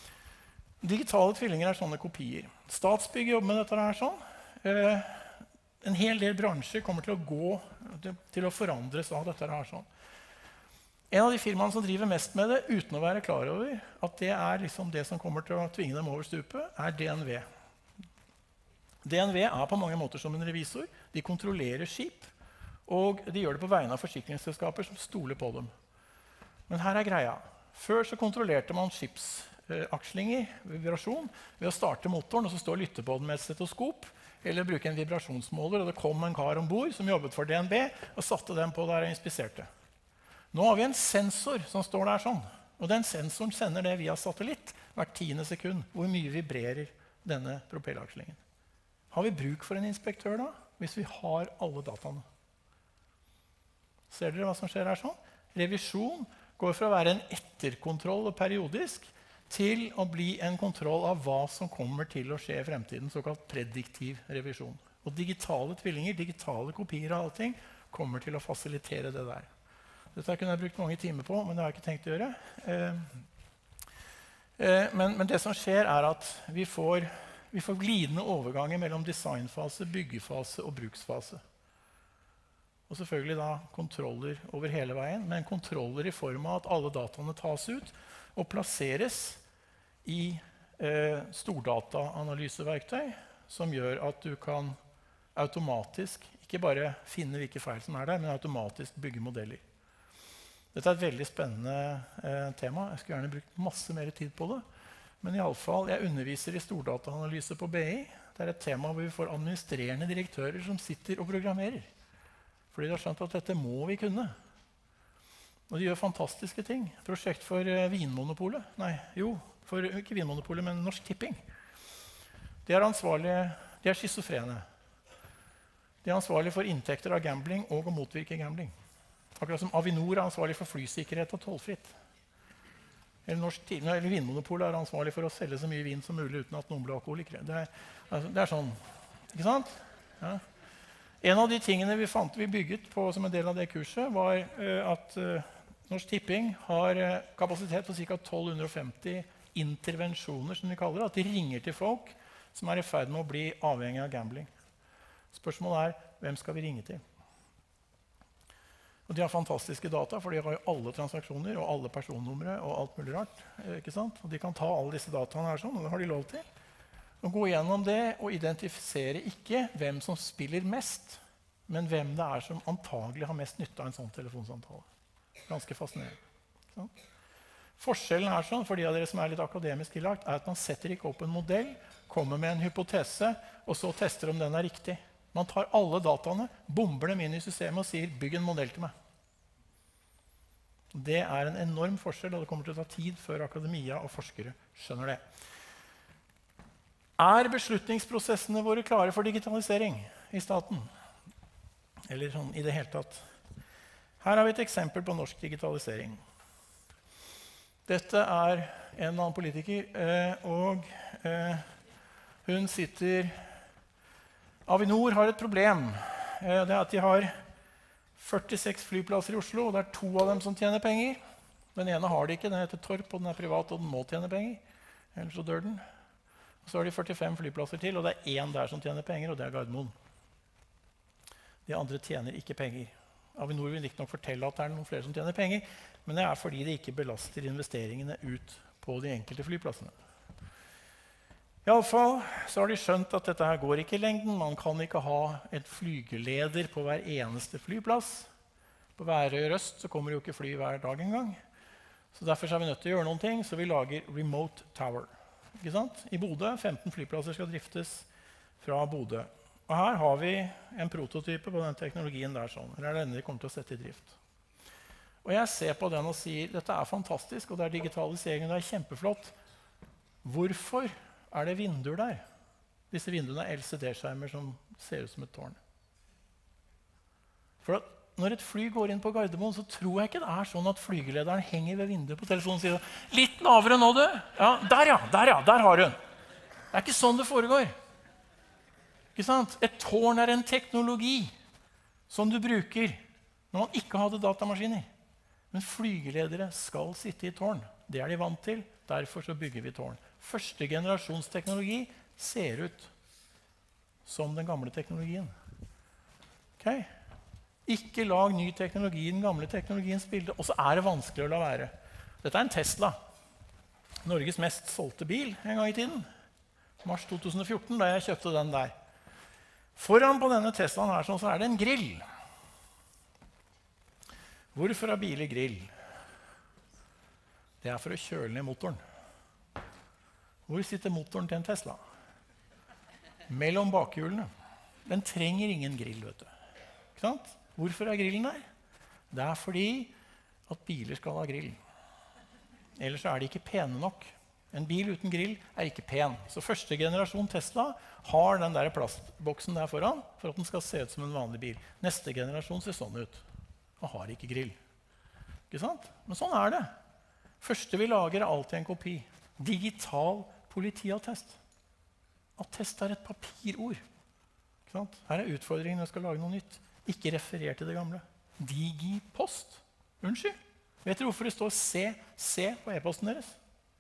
Digitale tvillinger er sånne kopier. Statsbygg jobber med dette her sånn. En hel del bransjer kommer til å forandres av dette her sånn. En av de firmaene som driver mest med det, uten å være klar over at det er liksom det som kommer til å tvinge dem over stupet, er DNV. DNV er på mange måter som en revisor. De kontrollerer skip, og de gjør det på vegne av forsikringsselskaper som stoler på dem. Men her er greia. Før så kontrollerte man skipsakslinger, vibrasjon, ved å starte motoren og så stå og lytte på den med et stetoskop, eller bruke en vibrasjonsmåler, og det kom en kar ombord som jobbet for DNB, og satte den på der og inspiserte. Nå har vi en sensor som står der sånn, og den sensoren sender det via satellitt hvert 10. sekund, hvor mye vibrerer denne propellakslingen. Har vi bruk for en inspektør da, hvis vi har alle dataene? Ser dere hva som skjer her sånn? Revisjon går fra å være en etterkontroll og periodisk til å bli en kontroll av hva som kommer til å skje i fremtiden, såkalt prediktiv revisjon. Og digitale tvillinger, digitale kopier av allting, kommer til å fasilitere det der. Dette kunne jeg brukt mange timer på, men det har jeg ikke tenkt å gjøre. Men det som skjer er at vi får glidende overganger mellom designfase, byggefase og bruksfase. Og selvfølgelig da kontroller over hele veien, men kontroller i form av at alle dataene tas ut og plasseres i stordataanalyseverktøy som gjør at du kan automatisk, ikke bare finne hvilke feil som er der, men automatisk bygge modeller. Dette er et veldig spennende tema. Jeg skulle gjerne brukt masse mer tid på det. Men i alle fall, jeg underviser i stordataanalyse på BI. Det er et tema hvor vi får administrerende direktører som sitter og programmerer. Fordi de har skjønt at dette må vi kunne. Og de gjør fantastiske ting. Prosjekt for Vinmonopolet. Ikke Vinmonopolet, men Norsk Tipping. De er schizofrene. De er ansvarlige for inntekter av gambling og å motvirke gambling. Akkurat som Avinor er ansvarlig for flysikkerhet og tollfritt. eller Vinmonopolet er ansvarlig for å selge så mye vin som mulig uten at noen blir alkoholikere. Det er sånn, ikke sant? Ja. En av de tingene vi bygget på som en del av det kurset, var at Norsk Tipping har kapasitet på ca. 1250 intervensjoner, som de kaller det. At de ringer til folk som er i ferd med å bli avhengig av gambling. Spørsmålet er, hvem skal vi ringe til? Og de har fantastiske data, for de har jo alle transaksjoner og alle personnumre og alt mulig rart. Ikke sant? Og de kan ta alle disse dataene her sånn, og det har de lov til. Og gå gjennom det og identifisere ikke hvem som spiller mest, men hvem det er som antagelig har mest nytte av en sånn telefonsamtale. Ganske fascinerende. Forskjellen her sånn, for de av dere som er litt akademisk tillagt, er at man setter ikke opp en modell, kommer med en hypotese, og så tester om den er riktig. Man tar alle dataene, bomber dem inn i systemet og sier, bygg en modell til meg. Det er en enorm forskjell, og det kommer til å ta tid før akademia og forskere skjønner det. Er beslutningsprosessene våre klare for digitalisering i staten? Eller sånn i det hele tatt? Her har vi et eksempel på norsk digitalisering. Dette er en annen politiker, og hun sitter... Avinor har et problem. Det er at de har 46 flyplasser i Oslo, og det er 2 av dem som tjener penger. Den ene har de ikke, den heter Torp, og den er privat, og den må tjene penger. Ellers så dør den. Og så har de 45 flyplasser til, og det er 1 der som tjener penger, og det er Gardermoen. De andre tjener ikke penger. Avinor vil ikke nok fortelle at det er noen flere som tjener penger, men det er fordi de ikke belaster investeringene ut på de enkelte flyplassene. I alle fall så har de skjønt at dette her går ikke i lengden. Man kan ikke ha en flygeleder på hver eneste flyplass. På Værøy Øst så kommer det jo ikke fly hver dag engang. Så derfor er vi nødt til å gjøre noen ting, så vi lager Remote Tower. Ikke sant? I Bodø, 15 flyplasser skal driftes fra Bodø. Og her har vi en prototype på den teknologien der sånn. Eller er denne de kommer til å sette i drift. Og jeg ser på den og sier, dette er fantastisk, og det er digitalisering, og det er kjempeflott. Hvorfor er det vinduer der? Disse vinduene er LCD-skjermer som ser ut som et tårn. For at når et fly går inn på Gardermoen, så tror jeg ikke det er sånn at flygelederen henger ved vinduet på telefonen og sier, litt lavere nå, du. Ja, der har hun. Det er ikke sånn det foregår. Ikke sant? Et tårn er en teknologi som du bruker når man ikke hadde datamaskiner. Men flygeledere skal sitte i tårn. Det er de vant til. Derfor så bygger vi tårn. Første generasjons teknologi ser ut som den gamle teknologien. Okay? Ikke lag ny teknologi i den gamle teknologiens bilde. Og så er det vanskelig å la være. Dette er en Tesla. Norges mest solgte bil en gang i tiden. Mars 2014, da jeg kjøpte den der. Foran på denne Teslaen her så er det en grill. Hvorfor har biler grill? Det er for å kjøle ned motoren. Hvor sitter motoren til en Tesla? Mellom bakhjulene. Den trenger ingen grill, vet du. Ikke sant? Hvorfor er grillen der? Det er fordi at biler skal ha grill. Ellers er de ikke pene nok. En bil uten grill er ikke pen. Så første generasjon Tesla har den der plastboksen der foran for at den skal se ut som en vanlig bil. Neste generasjon ser sånn ut. Og har ikke grill. Ikke sant? Men sånn er det. Første vi lager er alltid en kopi. Digital politiattest. Attest er et papirord. Ikke sant? Her er utfordringen når jeg skal lage noe nytt. Ikke referer til det gamle. Digipost. Unnskyld. Vet dere hvorfor det står C på e-posten deres?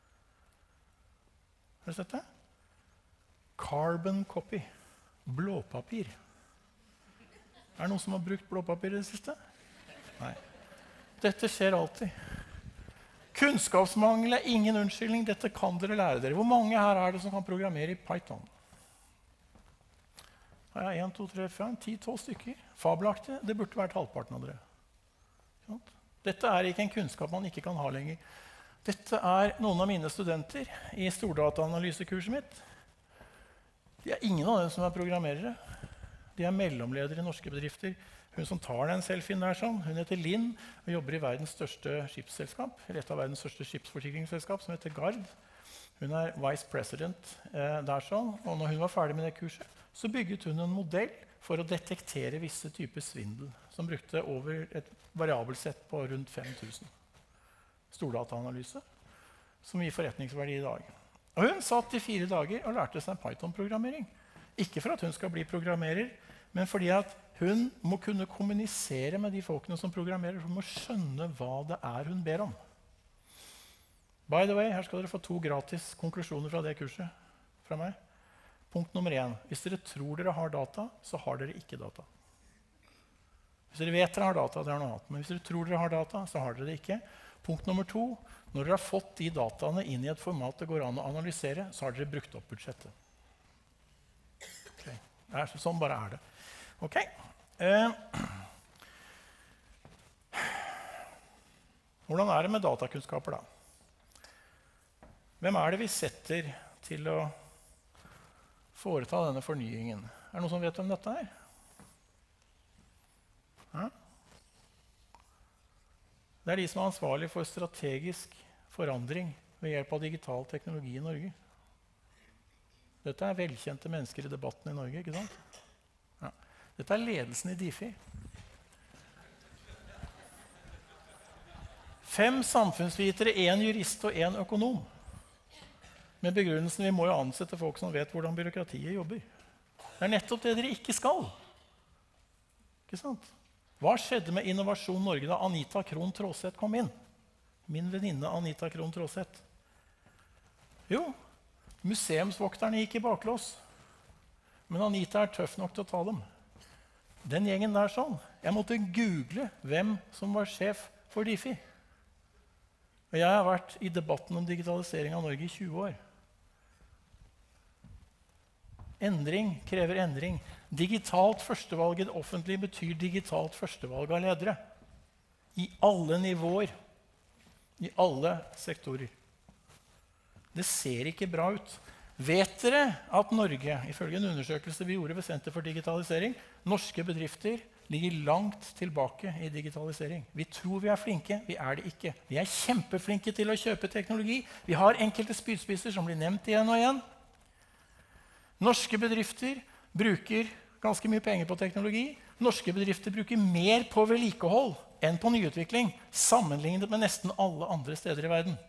Har du sett det? Carbon copy. Blåpapir. Er det noen som har brukt blåpapir i det siste? Nei. Dette skjer alltid. Kunnskapsmangel er ingen unnskyldning. Dette kan dere lære dere. Hvor mange her er det som kan programmere i Python? Ja, 1, 2, 3, 5, 10, 12 stykker. Fabelaktig. Det burde vært halvparten av dere. Dette er ikke en kunnskap man ikke kan ha lenger. Dette er noen av mine studenter i stordataanalysekurset mitt. Det er ingen av dem som er programmerere. De er mellomledere i norske bedrifter. Hun som tar den selfien der sånn, hun heter Linn og jobber i verdens største skipsselskap, eller et av verdens største skipsforsikringsselskap, som heter Gard. Hun er vice president der sånn, og når hun var ferdig med det kurset, så bygget hun en modell for å detektere visse typer svindel, som brukte over et variabelsett på rundt 5000. Stordataanalyse. som gir forretningsverdi i dag. Og hun satt i 4 dager og lærte seg Python-programmering. Ikke for at hun skal bli programmerer, men fordi at hun må kunne kommunisere med de folkene som programmerer. Hun må skjønne hva det er hun ber om. By the way, her skal dere få 2 gratis konklusjoner fra det kurset fra meg. Punkt nummer 1. Hvis dere tror dere har data, så har dere ikke data. Hvis dere vet dere har data, det har noe annet. Men hvis dere tror dere har data, så har dere det ikke. Punkt nummer 2. Når dere har fått de dataene inn i et format det går an å analysere, så har dere brukt opp budsjettet. Okay. Sånn bare er det. Ok. Hvordan er det med datakunnskaper da? Hvem er det vi setter til å foreta denne fornyingen? Er det noen som vet om dette her? Ja? Det er de som er ansvarlige for strategisk forandring ved hjelp av digital teknologi i Norge. Dette er velkjente mennesker i debatten i Norge, ikke sant? Ja. Dette er ledelsen i DIFI. 5 samfunnsvitere, 1 jurist og 1 økonom. Med begrunnelsen vi må jo ansette folk som vet hvordan byråkratiet jobber. Det er nettopp det dere ikke skal. Ikke sant? Hva skjedde med Innovasjon Norge da Anita Krohn Traaseth kom inn? Min venninne Anita Krohn Traaseth. Jo, museumsvokterne gikk i baklås. Men Anita er tøff nok til å ta dem. Den gjengen der sånn. Jeg måtte google hvem som var sjef for DIFI. Og jeg har vært i debatten om digitalisering av Norge i 20 år. Endring krever endring. Digitalt førstevalg i det offentlige betyr digitalt førstevalg av ledere. I alle nivåer. I alle sektorer. Det ser ikke bra ut. Vet dere at Norge, ifølge en undersøkelse vi gjorde ved Senter for digitalisering, norske bedrifter ligger langt tilbake i digitalisering. Vi tror vi er flinke, vi er det ikke. Vi er kjempeflinke til å kjøpe teknologi. Vi har enkelte spydspisser som blir nevnt igjen og igjen. Norske bedrifter bruker ganske mye penger på teknologi. Norske bedrifter bruker mer på vedlikehold enn på nyutvikling, sammenlignet med nesten alle andre steder i verden.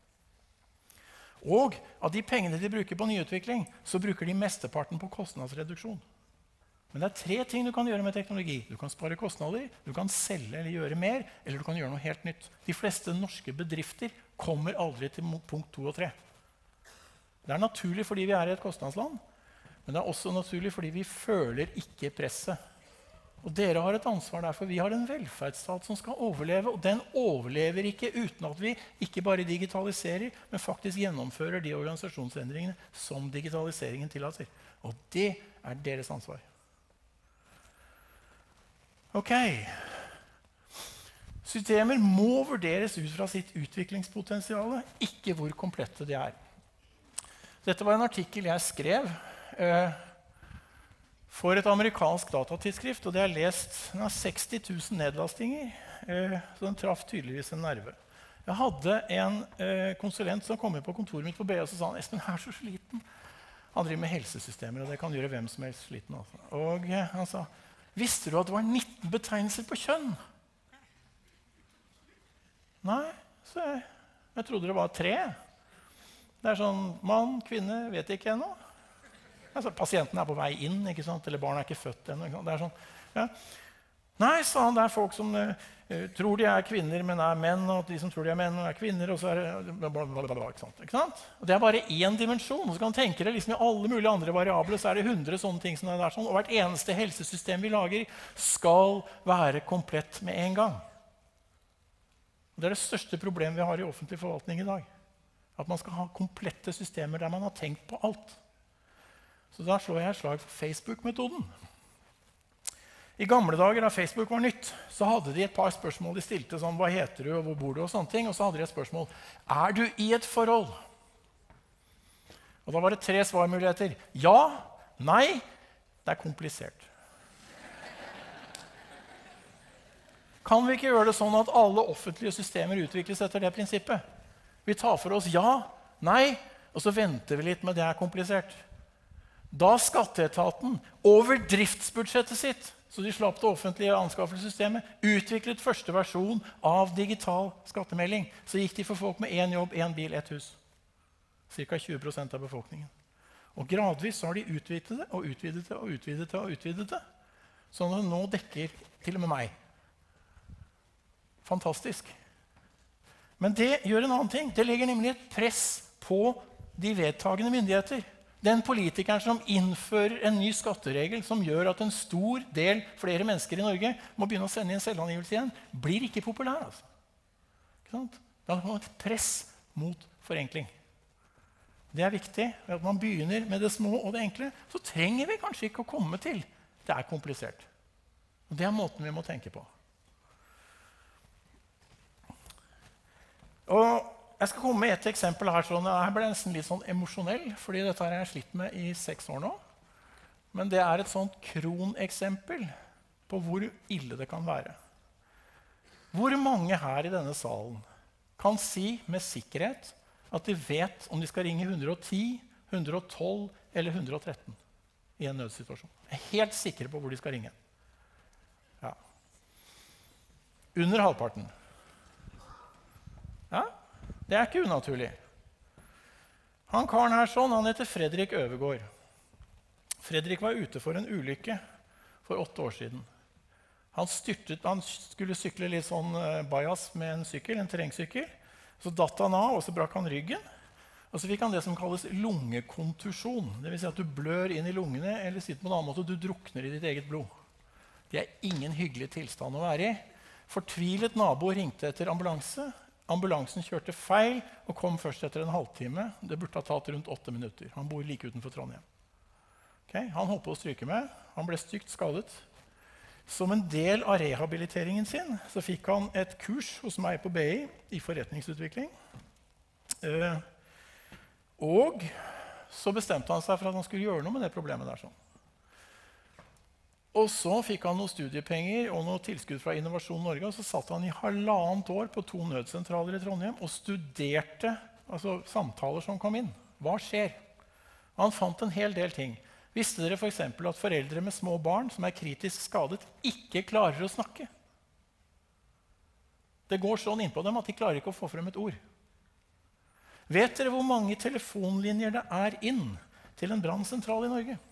Og av de pengene de bruker på nyutvikling, så bruker de mesteparten på kostnadsreduksjon. Men det er 3 ting du kan gjøre med teknologi. Du kan spare kostnader, du kan selge eller gjøre mer, eller du kan gjøre noe helt nytt. De fleste norske bedrifter kommer aldri til punkt 2 og 3. Det er naturlig fordi vi er i et kostnadsland, men det er også naturlig fordi vi føler ikke presset. Og dere har et ansvar derfor. Vi har en velferdsstat som skal overleve, og den overlever ikke uten at vi ikke bare digitaliserer, men faktisk gjennomfører de organisasjonsendringene som digitaliseringen tillater. Og det er deres ansvar. Ok. Systemer må vurderes ut fra sitt utviklingspotensial, ikke hvor komplette de er. Dette var en artikkel jeg skrev for et amerikansk datatidsskrift, og det har lest. Den har 60 000 nedlastinger, så den traff tydeligvis en nerve. Jeg hadde en konsulent som kom inn på kontoret mitt på BI, og så sa han, Espen, jeg er så sliten. Han driver med helsesystemer, og det kan gjøre hvem som helst sliten. Altså. Og han sa, visste du at det var 19 betegnelser på kjønn? Nei, så jeg trodde det var 3. Det er sånn, mann, kvinne, vet ikke ennå. Altså, pasienten er på vei inn, ikke sant? Eller barnet er ikke født ennå. Det er sånn, ja. Nei, sa han, det er folk som tror de er kvinner, men er menn, og de som tror de er menn, og er kvinner, og så er det blablabla, ikke sant? Og det er bare én dimensjon, og så kan du tenke deg, liksom i alle mulige andre variabler, så er det 100 sånne ting som det er sånn, og hvert eneste helsesystem vi lager skal være komplett med en gang. Det er det største problemet vi har i offentlig forvaltning i dag. At man skal ha komplette systemer der man har tenkt på alt. Så da slår jeg et slag for Facebook-metoden. I gamle dager da Facebook var nytt, så hadde de et par spørsmål de stilte, sånn, hva heter du, og hvor bor du, og sånne ting. Og så hadde de et spørsmål, er du i et forhold? Og da var det 3 svarmuligheter. Ja, nei, det er komplisert. Kan vi ikke gjøre det sånn at alle offentlige systemer utvikles etter det prinsippet? Vi tar for oss ja, nei, og så venter vi litt med det er komplisert. Da skatteetaten over driftsbudsjettet sitt så de slapp det offentlige anskaffelsessystemet, utviklet første versjon av digital skattemelding. Så gikk de for folk med 1 jobb, 1 bil, 1 hus. Cirka 20% av befolkningen. Og gradvis så har de utvidet det, og utvidet det, og utvidet det, og utvidet det. Sånn at det nå dekker til og med meg. Fantastisk. Men det gjør en annen ting. Det legger nemlig et press på de vedtagende myndigheter. Den politikeren som innfører en ny skatteregel som gjør at en stor del flere mennesker i Norge må begynne å sende inn selvangivelse igjen, blir ikke populær. Altså. Ikke sant? Da har man et press mot forenkling. Det er viktig. At man begynner med det små og det enkle, så trenger vi kanskje ikke å komme til det er komplisert. Og det er måten vi må tenke på. Og jeg skal komme med et eksempel her. Jeg ble nesten litt sånn emosjonell, fordi dette har jeg slitt med i 6 år nå. Men det er et sånt kroneksempel på hvor ille det kan være. Hvor mange her i denne salen kan si med sikkerhet at de vet om de skal ringe 110, 112 eller 113 i en nødsituasjon? Jeg er helt sikre på hvor de skal ringe. Ja. Under halvparten. Ja. Det er ikke unaturlig. Han karen her han heter Fredrik Øvergaard. Fredrik var ute for en ulykke for 8 år siden. Han skulle sykle litt sånn bajas med en sykkel, en terrengsykkel. Så datt han av, og så brakk han ryggen. Og så fikk han det som kalles lungekontusjon. Det vil si at du blør inn i lungene, eller sitter på en annen måte, du drukner i ditt eget blod. Det er ingen hyggelig tilstand å være i. Fortvilet nabo ringte etter ambulanse. Ambulansen kjørte feil og kom først etter en halvtime. Det burde ha tatt rundt 8 minutter. Han bor like utenfor Trondheim. Okay, han holdt på å stryke med. Han ble stygt skadet. Som en del av rehabiliteringen sin så fikk han et kurs hos meg på BI i forretningsutvikling. Og så bestemte han seg for at han skulle gjøre noe med det problemet der. Og så fikk han noen studiepenger og noe tilskudd fra Innovasjon Norge, og så satt han i 1,5 år på 2 nødsentraler i Trondheim og studerte samtaler som kom inn. Hva skjer? Han fant en hel del ting. Visste dere for eksempel at foreldre med små barn som er kritisk skadet, ikke klarer å snakke? Det går sånn inn på dem at de klarer ikke å få frem et ord. Vet dere hvor mange telefonlinjer det er inn til en brannsentral i Norge?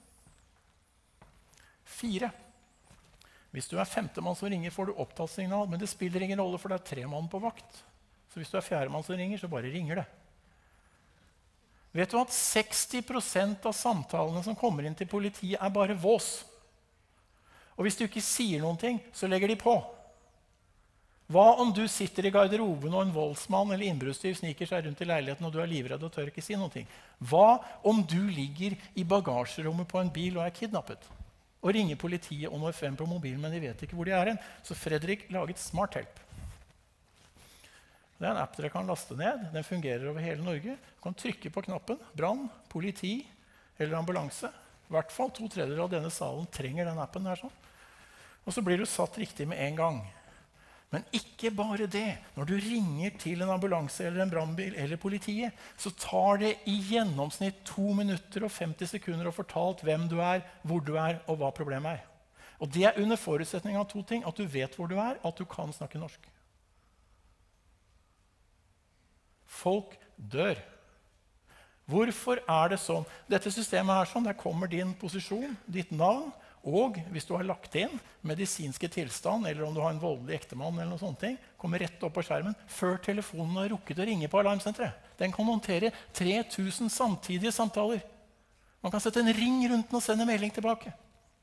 4. Hvis du er 5. mann som ringer, får du opptattsignal, men det spiller ingen rolle, for det er 3 mann på vakt. Så hvis du er 4. mann som ringer, så bare ringer det. Vet du at 60% av samtalene som kommer inn til politiet er bare vås? Og hvis du ikke sier noen ting, så legger de på. Hva om du sitter i garderoben og en voldsmann eller innbruddstyv sniker seg rundt i leiligheten, og du er livredd og tør ikke si noen ting? Hva om du ligger i bagasjerommet på en bil og er kidnappet? Og ringer politiet og når frem på mobilen, men de vet ikke hvor de er hen. Så Fredrik laget Smart Help. Det er en app dere kan laste ned. Den fungerer over hele Norge. Du kan trykke på knappen. Brann, politi eller ambulanse. I hvert fall 2/3 av denne salen trenger den appen der. Og så blir du satt riktig med en gang. Men ikke bare det. Når du ringer til en ambulanse eller en brannbil eller politiet, så tar det i gjennomsnitt 2 minutter og 50 sekunder å fortalt hvem du er, hvor du er, og hva problemet er. Og det er under forutsetning av 2 ting. At du vet hvor du er, at du kan snakke norsk. Folk dør. Hvorfor er det sånn? Dette systemet er sånn. Der kommer din posisjon, ditt navn, og hvis du har lagt inn medisinske tilstand, eller om du har en voldelig ektemann, eller noe sånt, kommer rett opp på skjermen før telefonen har rukket å ringe på alarmsenteret. Den kan håndtere 3000 samtidige samtaler. Man kan sette en ring rundt den og sende melding tilbake.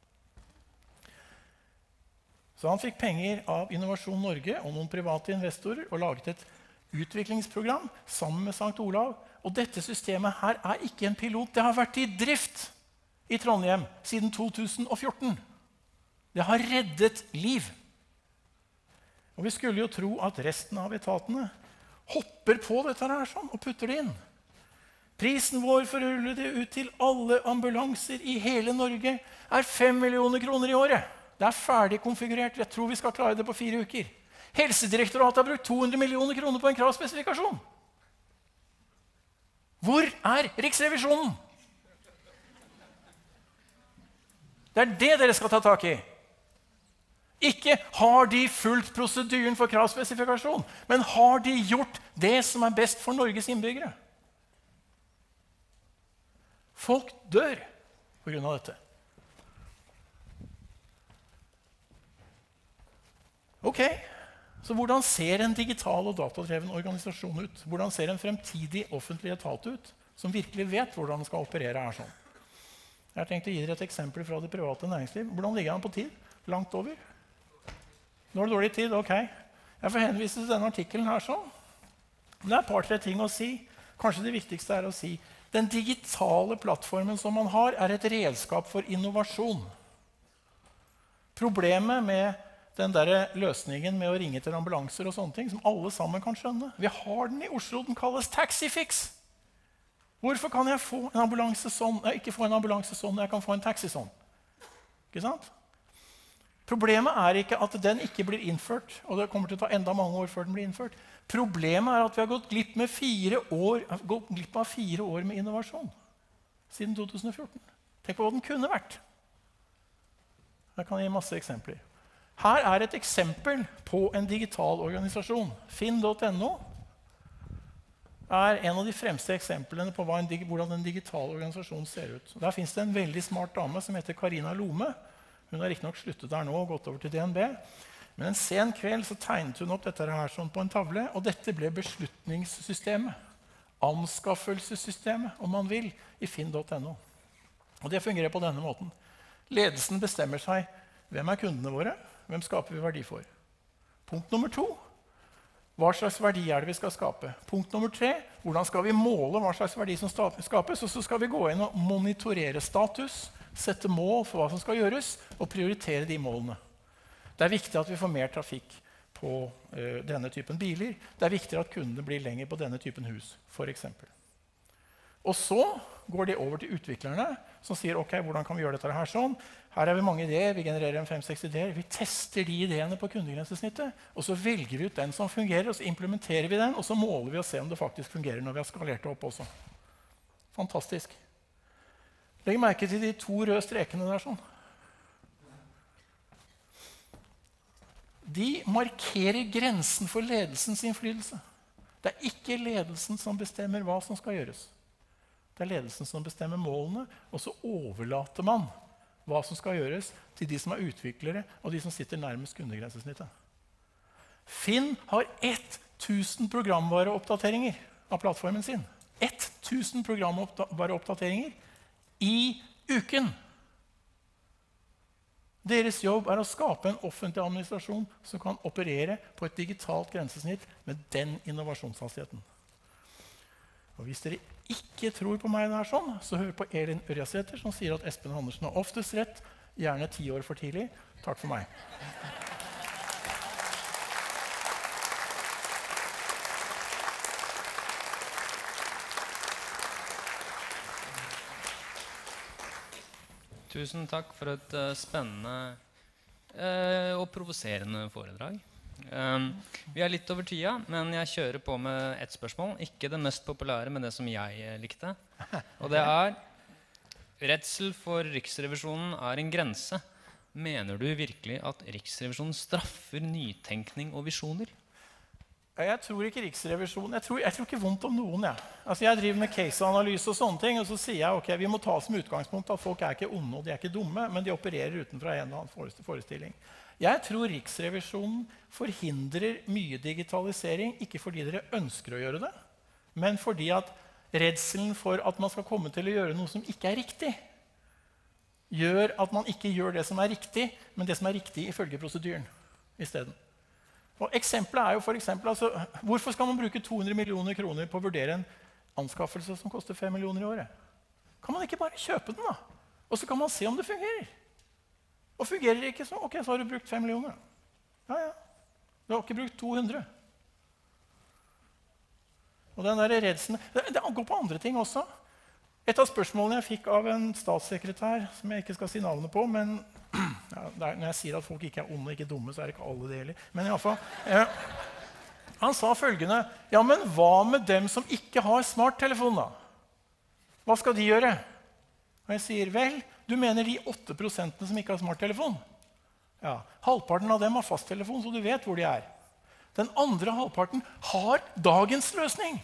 Så han fikk penger av Innovasjon Norge og noen private investorer og laget et utviklingsprogram sammen med St. Olav. Og dette systemet her er ikke en pilot. Det har vært i drift i Trondheim siden 2014. Det har reddet liv. Og vi skulle jo tro at resten av etatene hopper på dette her og putter det inn. Prisen vår for å rulle det ut til alle ambulanser i hele Norge er 5 millioner kroner i året. Det er ferdig konfigurert. Jeg tror vi skal klare det på 4 uker. Helsedirektoratet har brukt 200 millioner kroner på en kravspesifikasjon. Hvor er Riksrevisjonen? Det er det dere skal ta tak i. Ikke har de fulgt prosedyren for kravspesifikasjon, men har de gjort det som er best for Norges innbyggere? Folk dør på grunn av dette. Ok, så hvordan ser en digital og datadreven organisasjon ut? Hvordan ser en fremtidig offentlig etat ut, som virkelig vet hvordan den skal operere her sånn? Jeg har tenkt å gi dere et eksempel fra det private næringsliv. Hvordan ligger han på tid? Langt over? Nå er det dårlig tid, ok. Jeg får henvise til denne artikkelen her sånn. Det er et par-tre ting å si. Kanskje det viktigste er å si den digitale plattformen som man har, er et redskap for innovasjon. Problemet med den der løsningen med å ringe til ambulanser og sånne ting, som alle sammen kan skjønne. Vi har den i Oslo, den kalles Taxifix. Hvorfor kan jeg få en ambulanse sånn, ikke få en ambulanse sånn, når jeg kan få en taxi sånn? Ikke sant? Problemet er ikke at den ikke blir innført, og det kommer til å ta enda mange år før den blir innført. Problemet er at vi har gått glipp av 4 år med innovasjon siden 2014. Tenk på hva den kunne vært. Jeg kan gi masse eksempler. Her er et eksempel på en digital organisasjon. Finn.no er en av de fremste eksemplene på hvordan en digital organisasjon ser ut. Der finnes det en veldig smart dame som heter Karina Lome. Hun har riktignok sluttet der nå og gått over til DNB. Men en sen kveld så tegnet hun opp dette her sånn på en tavle, og dette ble beslutningssystemet. Anskaffelsessystemet, om man vil, i Finn.no. Og det fungerer på denne måten. Ledelsen bestemmer seg hvem er kundene våre, hvem skaper vi verdi for. Punkt nummer 2. Hva slags verdi er det vi skal skape? Punkt nummer 3. Hvordan skal vi måle hva slags verdi som skapes? Og så skal vi gå inn og monitorere status, sette mål for hva som skal gjøres, og prioritere de målene. Det er viktig at vi får mer trafikk på denne typen biler. Det er viktig at kundene blir lenger på denne typen hus, for eksempel. Og så går de over til utviklerne, som sier, ok, hvordan kan vi gjøre dette her sånn? Her er vi mange ideer, vi genererer en 5-6 ideer. Vi tester de ideene på kundegrensesnittet, og så velger vi ut den som fungerer, og så implementerer vi den, og så måler vi og ser om det faktisk fungerer når vi har skalert det opp også. Fantastisk. Legg merke til de 2 røde strekene der sånn. De markerer grensen for ledelsens innflytelse. Det er ikke ledelsen som bestemmer hva som skal gjøres. Det er ledelsen som bestemmer målene, og så overlater man hva som skal gjøres til de som er utviklere, og de som sitter nærmest kundegrensesnittet. Finn har 1000 programvareoppdateringer av plattformen sin. 1000 programvareoppdateringer i uken. Deres jobb er å skape en offentlig administrasjon som kan operere på et digitalt grensesnitt med den innovasjonshastigheten. Og hvis dere ikke tror på meg der sånn, så hør på Elin Ørjasæter, som sier at Espen Andersen har oftest rett, gjerne 10 år for tidlig. Takk for meg. Tusen takk for et spennende og provoserende foredrag. Vi er litt over tida, men jeg kjører på med et spørsmål. Ikke det mest populære, men det som jeg likte. Og det er, redsel for Riksrevisjonen er en grense. Mener du virkelig at Riksrevisjonen straffer nytenkning og visjoner? Jeg tror ikke Riksrevisjonen, jeg tror ikke vondt om noen. Altså jeg driver med caseanalyse og sånne ting, og så sier jeg, ok, vi må ta som utgangspunkt at folk er ikke onde og de er ikke dumme, men de opererer utenfra en eller annen forestilling. Jeg tror Riksrevisjonen forhindrer mye digitalisering, ikke fordi dere ønsker å gjøre det, men fordi at redselen for at man skal komme til å gjøre noe som ikke er riktig, gjør at man ikke gjør det som er riktig, men det som er riktig ifølge prosedyren i stedet. Og eksempelet er jo for eksempel, altså, hvorfor skal man bruke 200 millioner kroner på å vurdere en anskaffelse som koster 5 millioner i året? Kan man ikke bare kjøpe den da? Og så kan man se om det fungerer. Og fungerer det ikke, så ok, så har du brukt 5 millioner. Ja, ja. Du har ikke brukt 200. Og den der redselen, det går på andre ting også. Et av spørsmålene jeg fikk av en statssekretær, som jeg ikke skal si navnet på, men ja, når jeg sier at folk ikke er onde og ikke dumme, så er det ikke alle det heller. Men i alle fall, han sa følgende, ja, men hva med dem som ikke har smarttelefon da? Hva skal de gjøre? Og jeg sier, vel, du mener de 8% som ikke har smarttelefon? Ja, halvparten av dem har fasttelefon, så du vet hvor de er. Den andre halvparten har dagens løsning.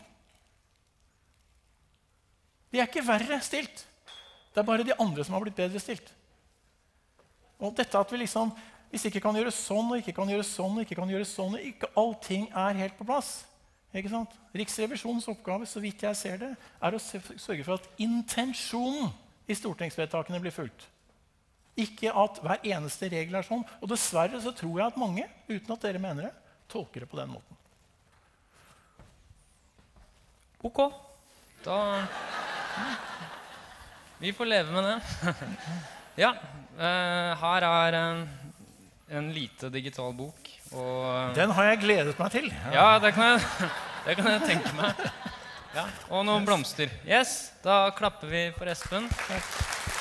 De er ikke verre stilt. Det er bare de andre som har blitt bedre stilt. Og dette at vi liksom, hvis ikke kan gjøre sånn, og ikke kan gjøre sånn, og ikke kan gjøre sånn, og ikke allting er helt på plass. Ikke sant? Riksrevisjonens oppgave, så vidt jeg ser det, er å sørge for at intensjonen i stortingsvedtakene blir fulgt. Ikke at hver eneste regel er sånn. Og dessverre så tror jeg at mange, uten at dere mener det, tolker det på den måten. Ok, da... Vi får leve med det. Ja, her er en lite digital bok. Og den har jeg gledet meg til. ja, det kan jeg tenke meg. Ja, og noen blomster. Yes, da klapper vi for Espen. Takk.